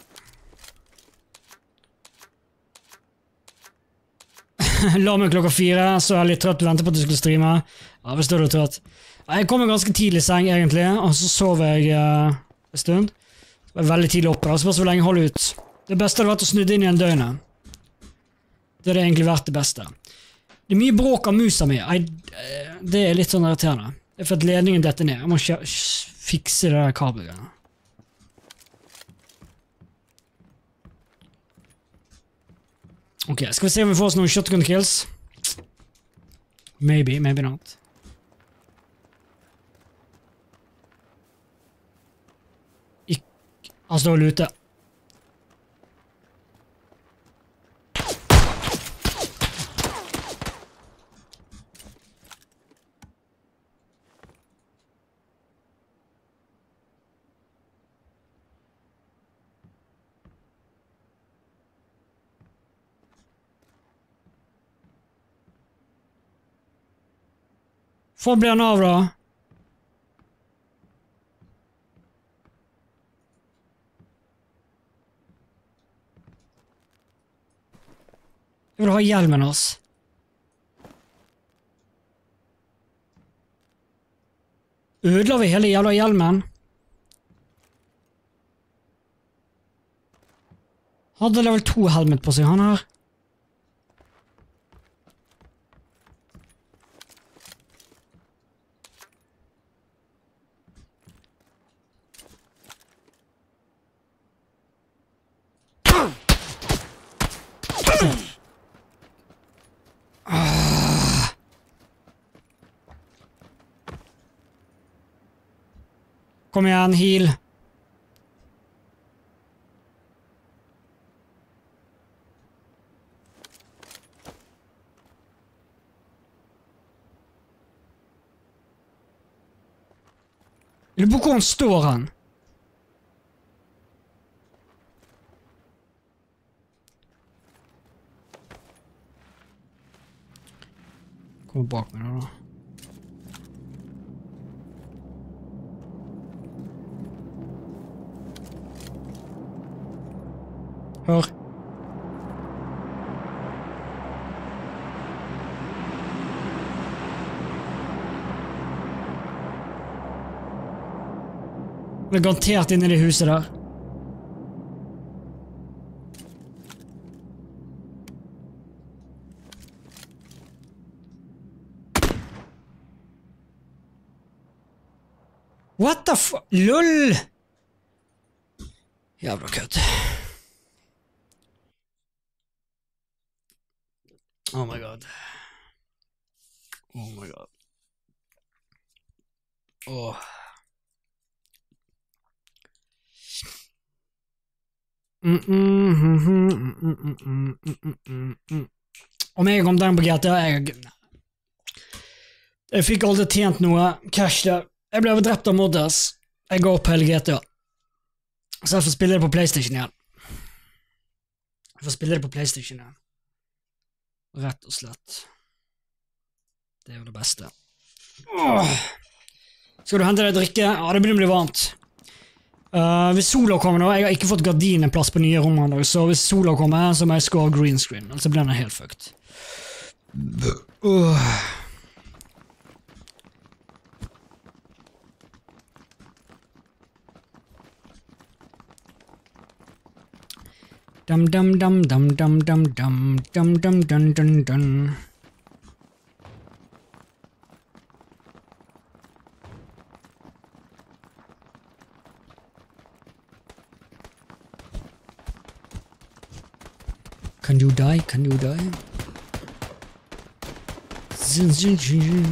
La meg klokka fire, så er jeg litt trøtt og venter på at du skulle streame. Ja, hvis du er trøtt. Jeg kom ganske tidlig i seng egentlig, og så sov jeg uh, en stund. Jeg var veldig tidlig oppe, så bare så lenge jeg holder ut. Det beste hadde vært å snudd inn i en døgnet. Det hadde egentlig vært det beste. Det er mye bråk av musa mi. Jeg, det er litt sånn irriterende. Det er for at ledningen detter ned. Jeg må ikke fikse det der kablet. Ok, skal vi se om vi får oss noen shotgun kills? Maybe, maybe not. Han står ute. Hvor blir han av da? Jeg vil ha hjelmen hans. Ødela vi hele jævla hjelmen? Hadde level to helmet på seg, han her. Kom igjen, heal. Eller hvor han står han? Noe bak meg da. Hør. Det er garantert inne i det huset der. What the f... LOL! Jævla kødd. Oh my god. Oh my god. Åh. Mm, mm, mm, mm, mm, mm, mm, mm, mm, mm. Om jeg kom den på G T A, jeg... Jeg fikk aldri tjent noe cash der. Jeg ble drept av modders. Jeg går opp hele G T A. Så jeg får spille det på PlayStation igjen. Jeg får spille det på PlayStation igjen. Rett og slett. Det er jo det beste. Åh. Skal du hente deg drikke? Ja, det begynner å bli varmt. Uh, hvis sola kommer nå, jeg har ikke fått gardinenplass på nye rommer, så hvis sola kommer, så må jeg skåre green screen, ellers blir den helt fucked. Uh. Dum dum dum dum dum dum dum dum dum dum dum dum. Can you die? Can you die? Zin, zin, zin.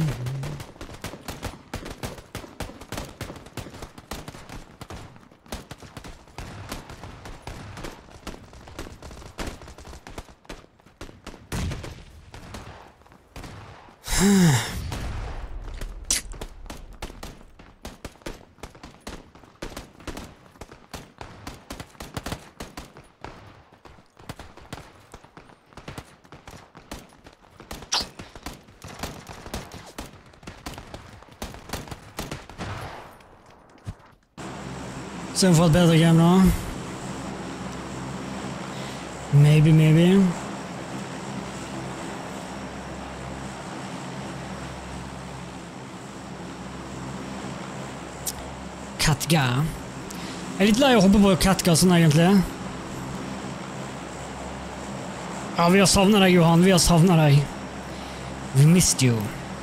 Så vi får et bedre game nå. Maybe, maybe. Katga. Jeg er litt lei å hoppe på Katga sånn egentlig. Ja, vi har savnet deg, Johan. Vi har savnet deg. We missed you.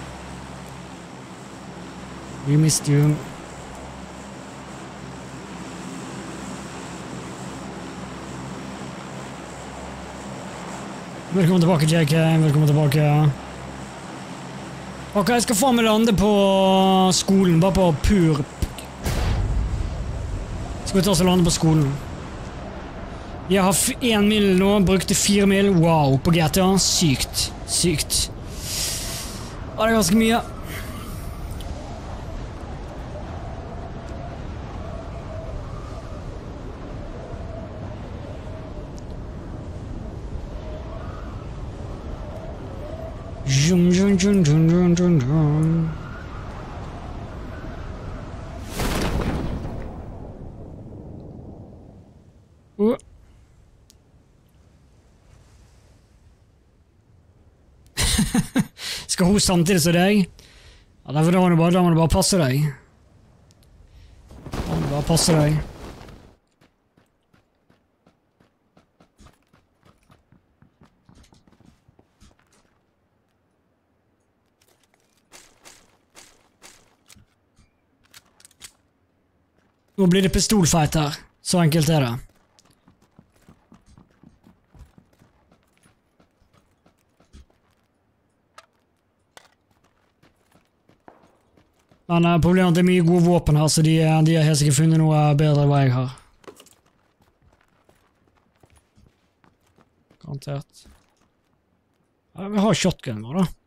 We missed you. Velkommen tilbake, J K. Velkommen tilbake. Ok, jeg skal faen meg lande på skolen, bare på pur... Skal vi ta oss og lande på skolen? Jeg har en mil nå, brukte fire mil. Wow, på G T A. Sykt. Sykt. Ja, det er ganske mye. Jum, jum, jum, jum, jum, jum, jum. Uh. Skal hun samtidig som deg? Ja, da må du bare, da må du bare passe deg. Da må du bare passe deg. Nå blir det pistolfight her. Så enkelt er det. Men uh, problemet er at det er mye gode våpen her, så de, de har helt sikkert funnet noe bedre enn hva jeg har. Garantert. Ja, vi har shotgun nå, da.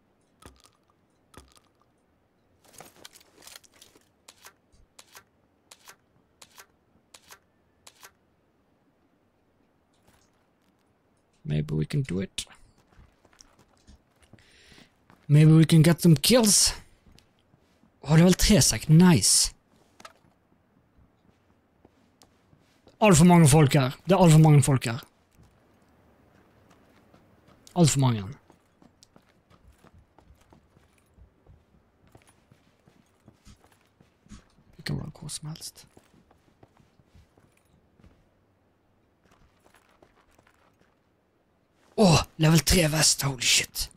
Maybe we can do it. Maybe we can get some kills. Åh, det er vel tre sekk. Nice. Alt for mange folk her. Det er alt for mange folk her. Alt for mange. Vi kan være hvor som helst. Åh, level tre vest. Holy shit.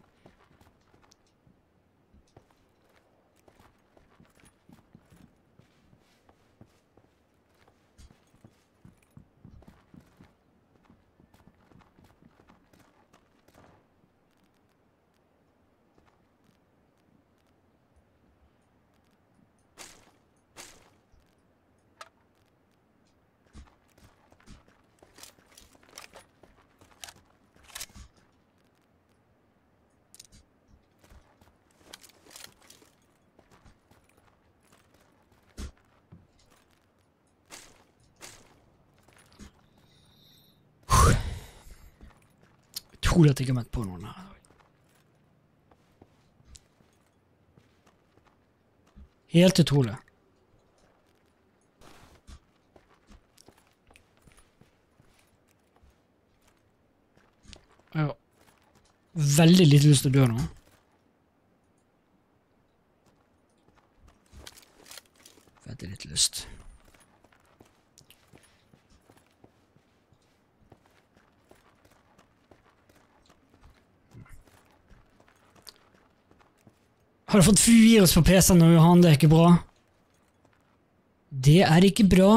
Utrolig at jeg ikke har møtt på noen her. Helt utrolig. Jeg har veldig lite lyst til å dø nå. Veldig lite lyst. Har du fått virus på P C-en nå, Johan? Det er ikke bra. Det er ikke bra.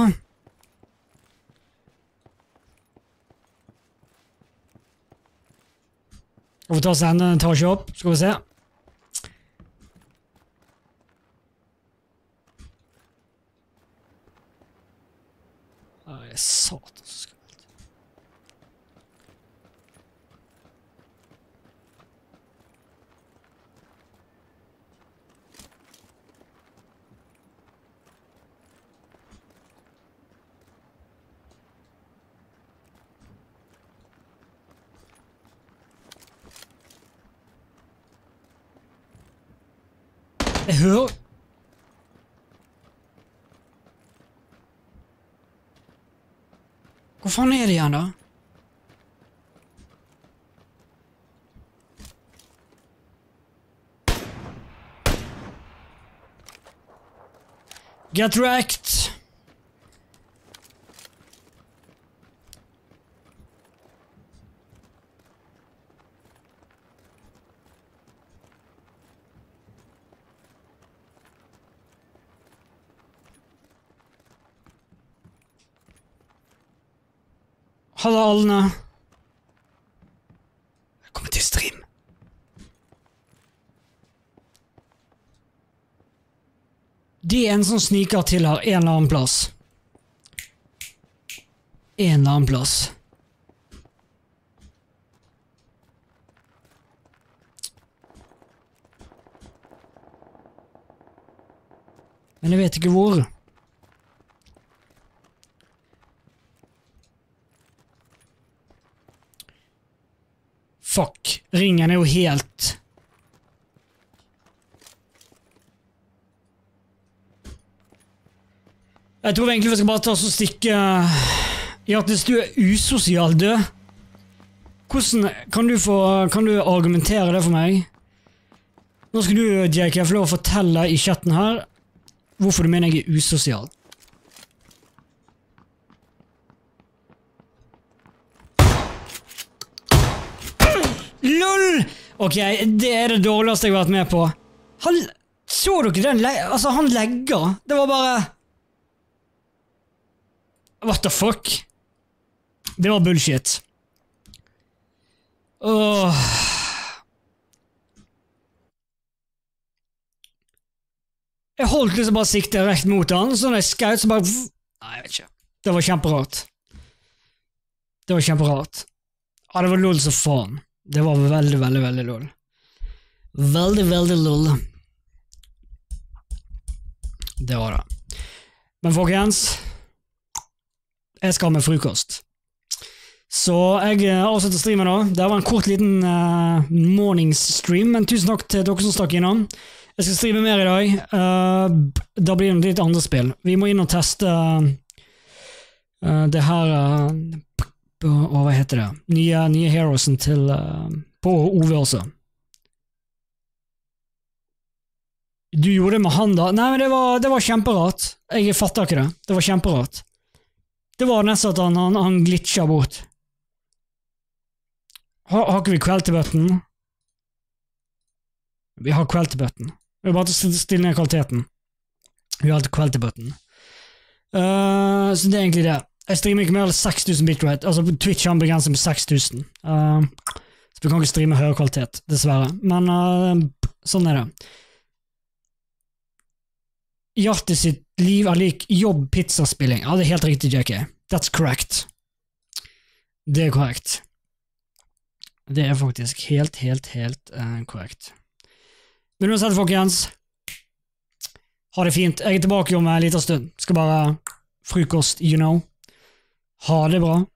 Skal vi ta oss en etasje opp? Skal vi se. Nei, satan så skummelt. Jeg hører... Hvor faen er det igjen da? Get wrecked! Hallo, Alne. Velkommen til stream. Det er en som sniker til her, en eller annen plass. En eller annen plass. Men jeg vet ikke hvor. Fuck, ringen er jo helt... Jeg tror egentlig vi skal bare ta oss og stikke... Hjertes, du er usosial, du. Hvordan kan du få... Kan du argumentere det for meg? Nå skal du, J K, få lov å fortelle i chatten her hvorfor du mener jeg er usosial. LOL! Ok, det er det dårligste jeg har vært med på. Han, så dere den? Altså, han legger. Det var bare... What the fuck? Det var bullshit. Åh... Jeg holdt liksom bare siktet rett mot han, så når jeg skaut så bare... Nei, jeg vet ikke. Det var kjemperart. Det var kjemperart. Ja, det var lol så faen. Det var veldig, veldig, veldig lol. Veldig, veldig lol. Det var det. Men folkens, jeg skal ha med frokost. Så jeg eh, avslutter streamen da. Det var en kort liten uh, morningsstream, men tusen takk til dere som stakk innom. Jeg skal streame mer i dag. Uh, da blir det litt andre spill. Vi må inn og teste uh, det her uh, og hva heter det? Nye, nye heroesen til uh, på O V også. Du gjorde det med han da? Nei, men det var, det var kjemperart. Jeg fatter ikke det. Det var kjemperart. Det var nesten at han, han, han glitcha bort. Har, har ikke vi quality-button? Vi har quality-button. Vi har bare til å stille ned kvaliteten. Vi har alltid quality-button. Uh, så det er egentlig det. Jeg streamer ikke mer enn seks tusen bitrate. Altså Twitch har en begrenset med seks tusen. Uh, så vi kan ikke streame høyere kvalitet, dessverre. Men uh, sånn er det. Hjertet sitt liv er lik jobb, pizzaspilling. Ja, det er helt riktig, J K. That's correct. Det er korrekt. Det er faktisk helt, helt, helt uh, korrekt. Men uansett, folkens, ha det fint. Jeg er tilbake om en liten stund. Skal bare frokost, you know. Ha det bra.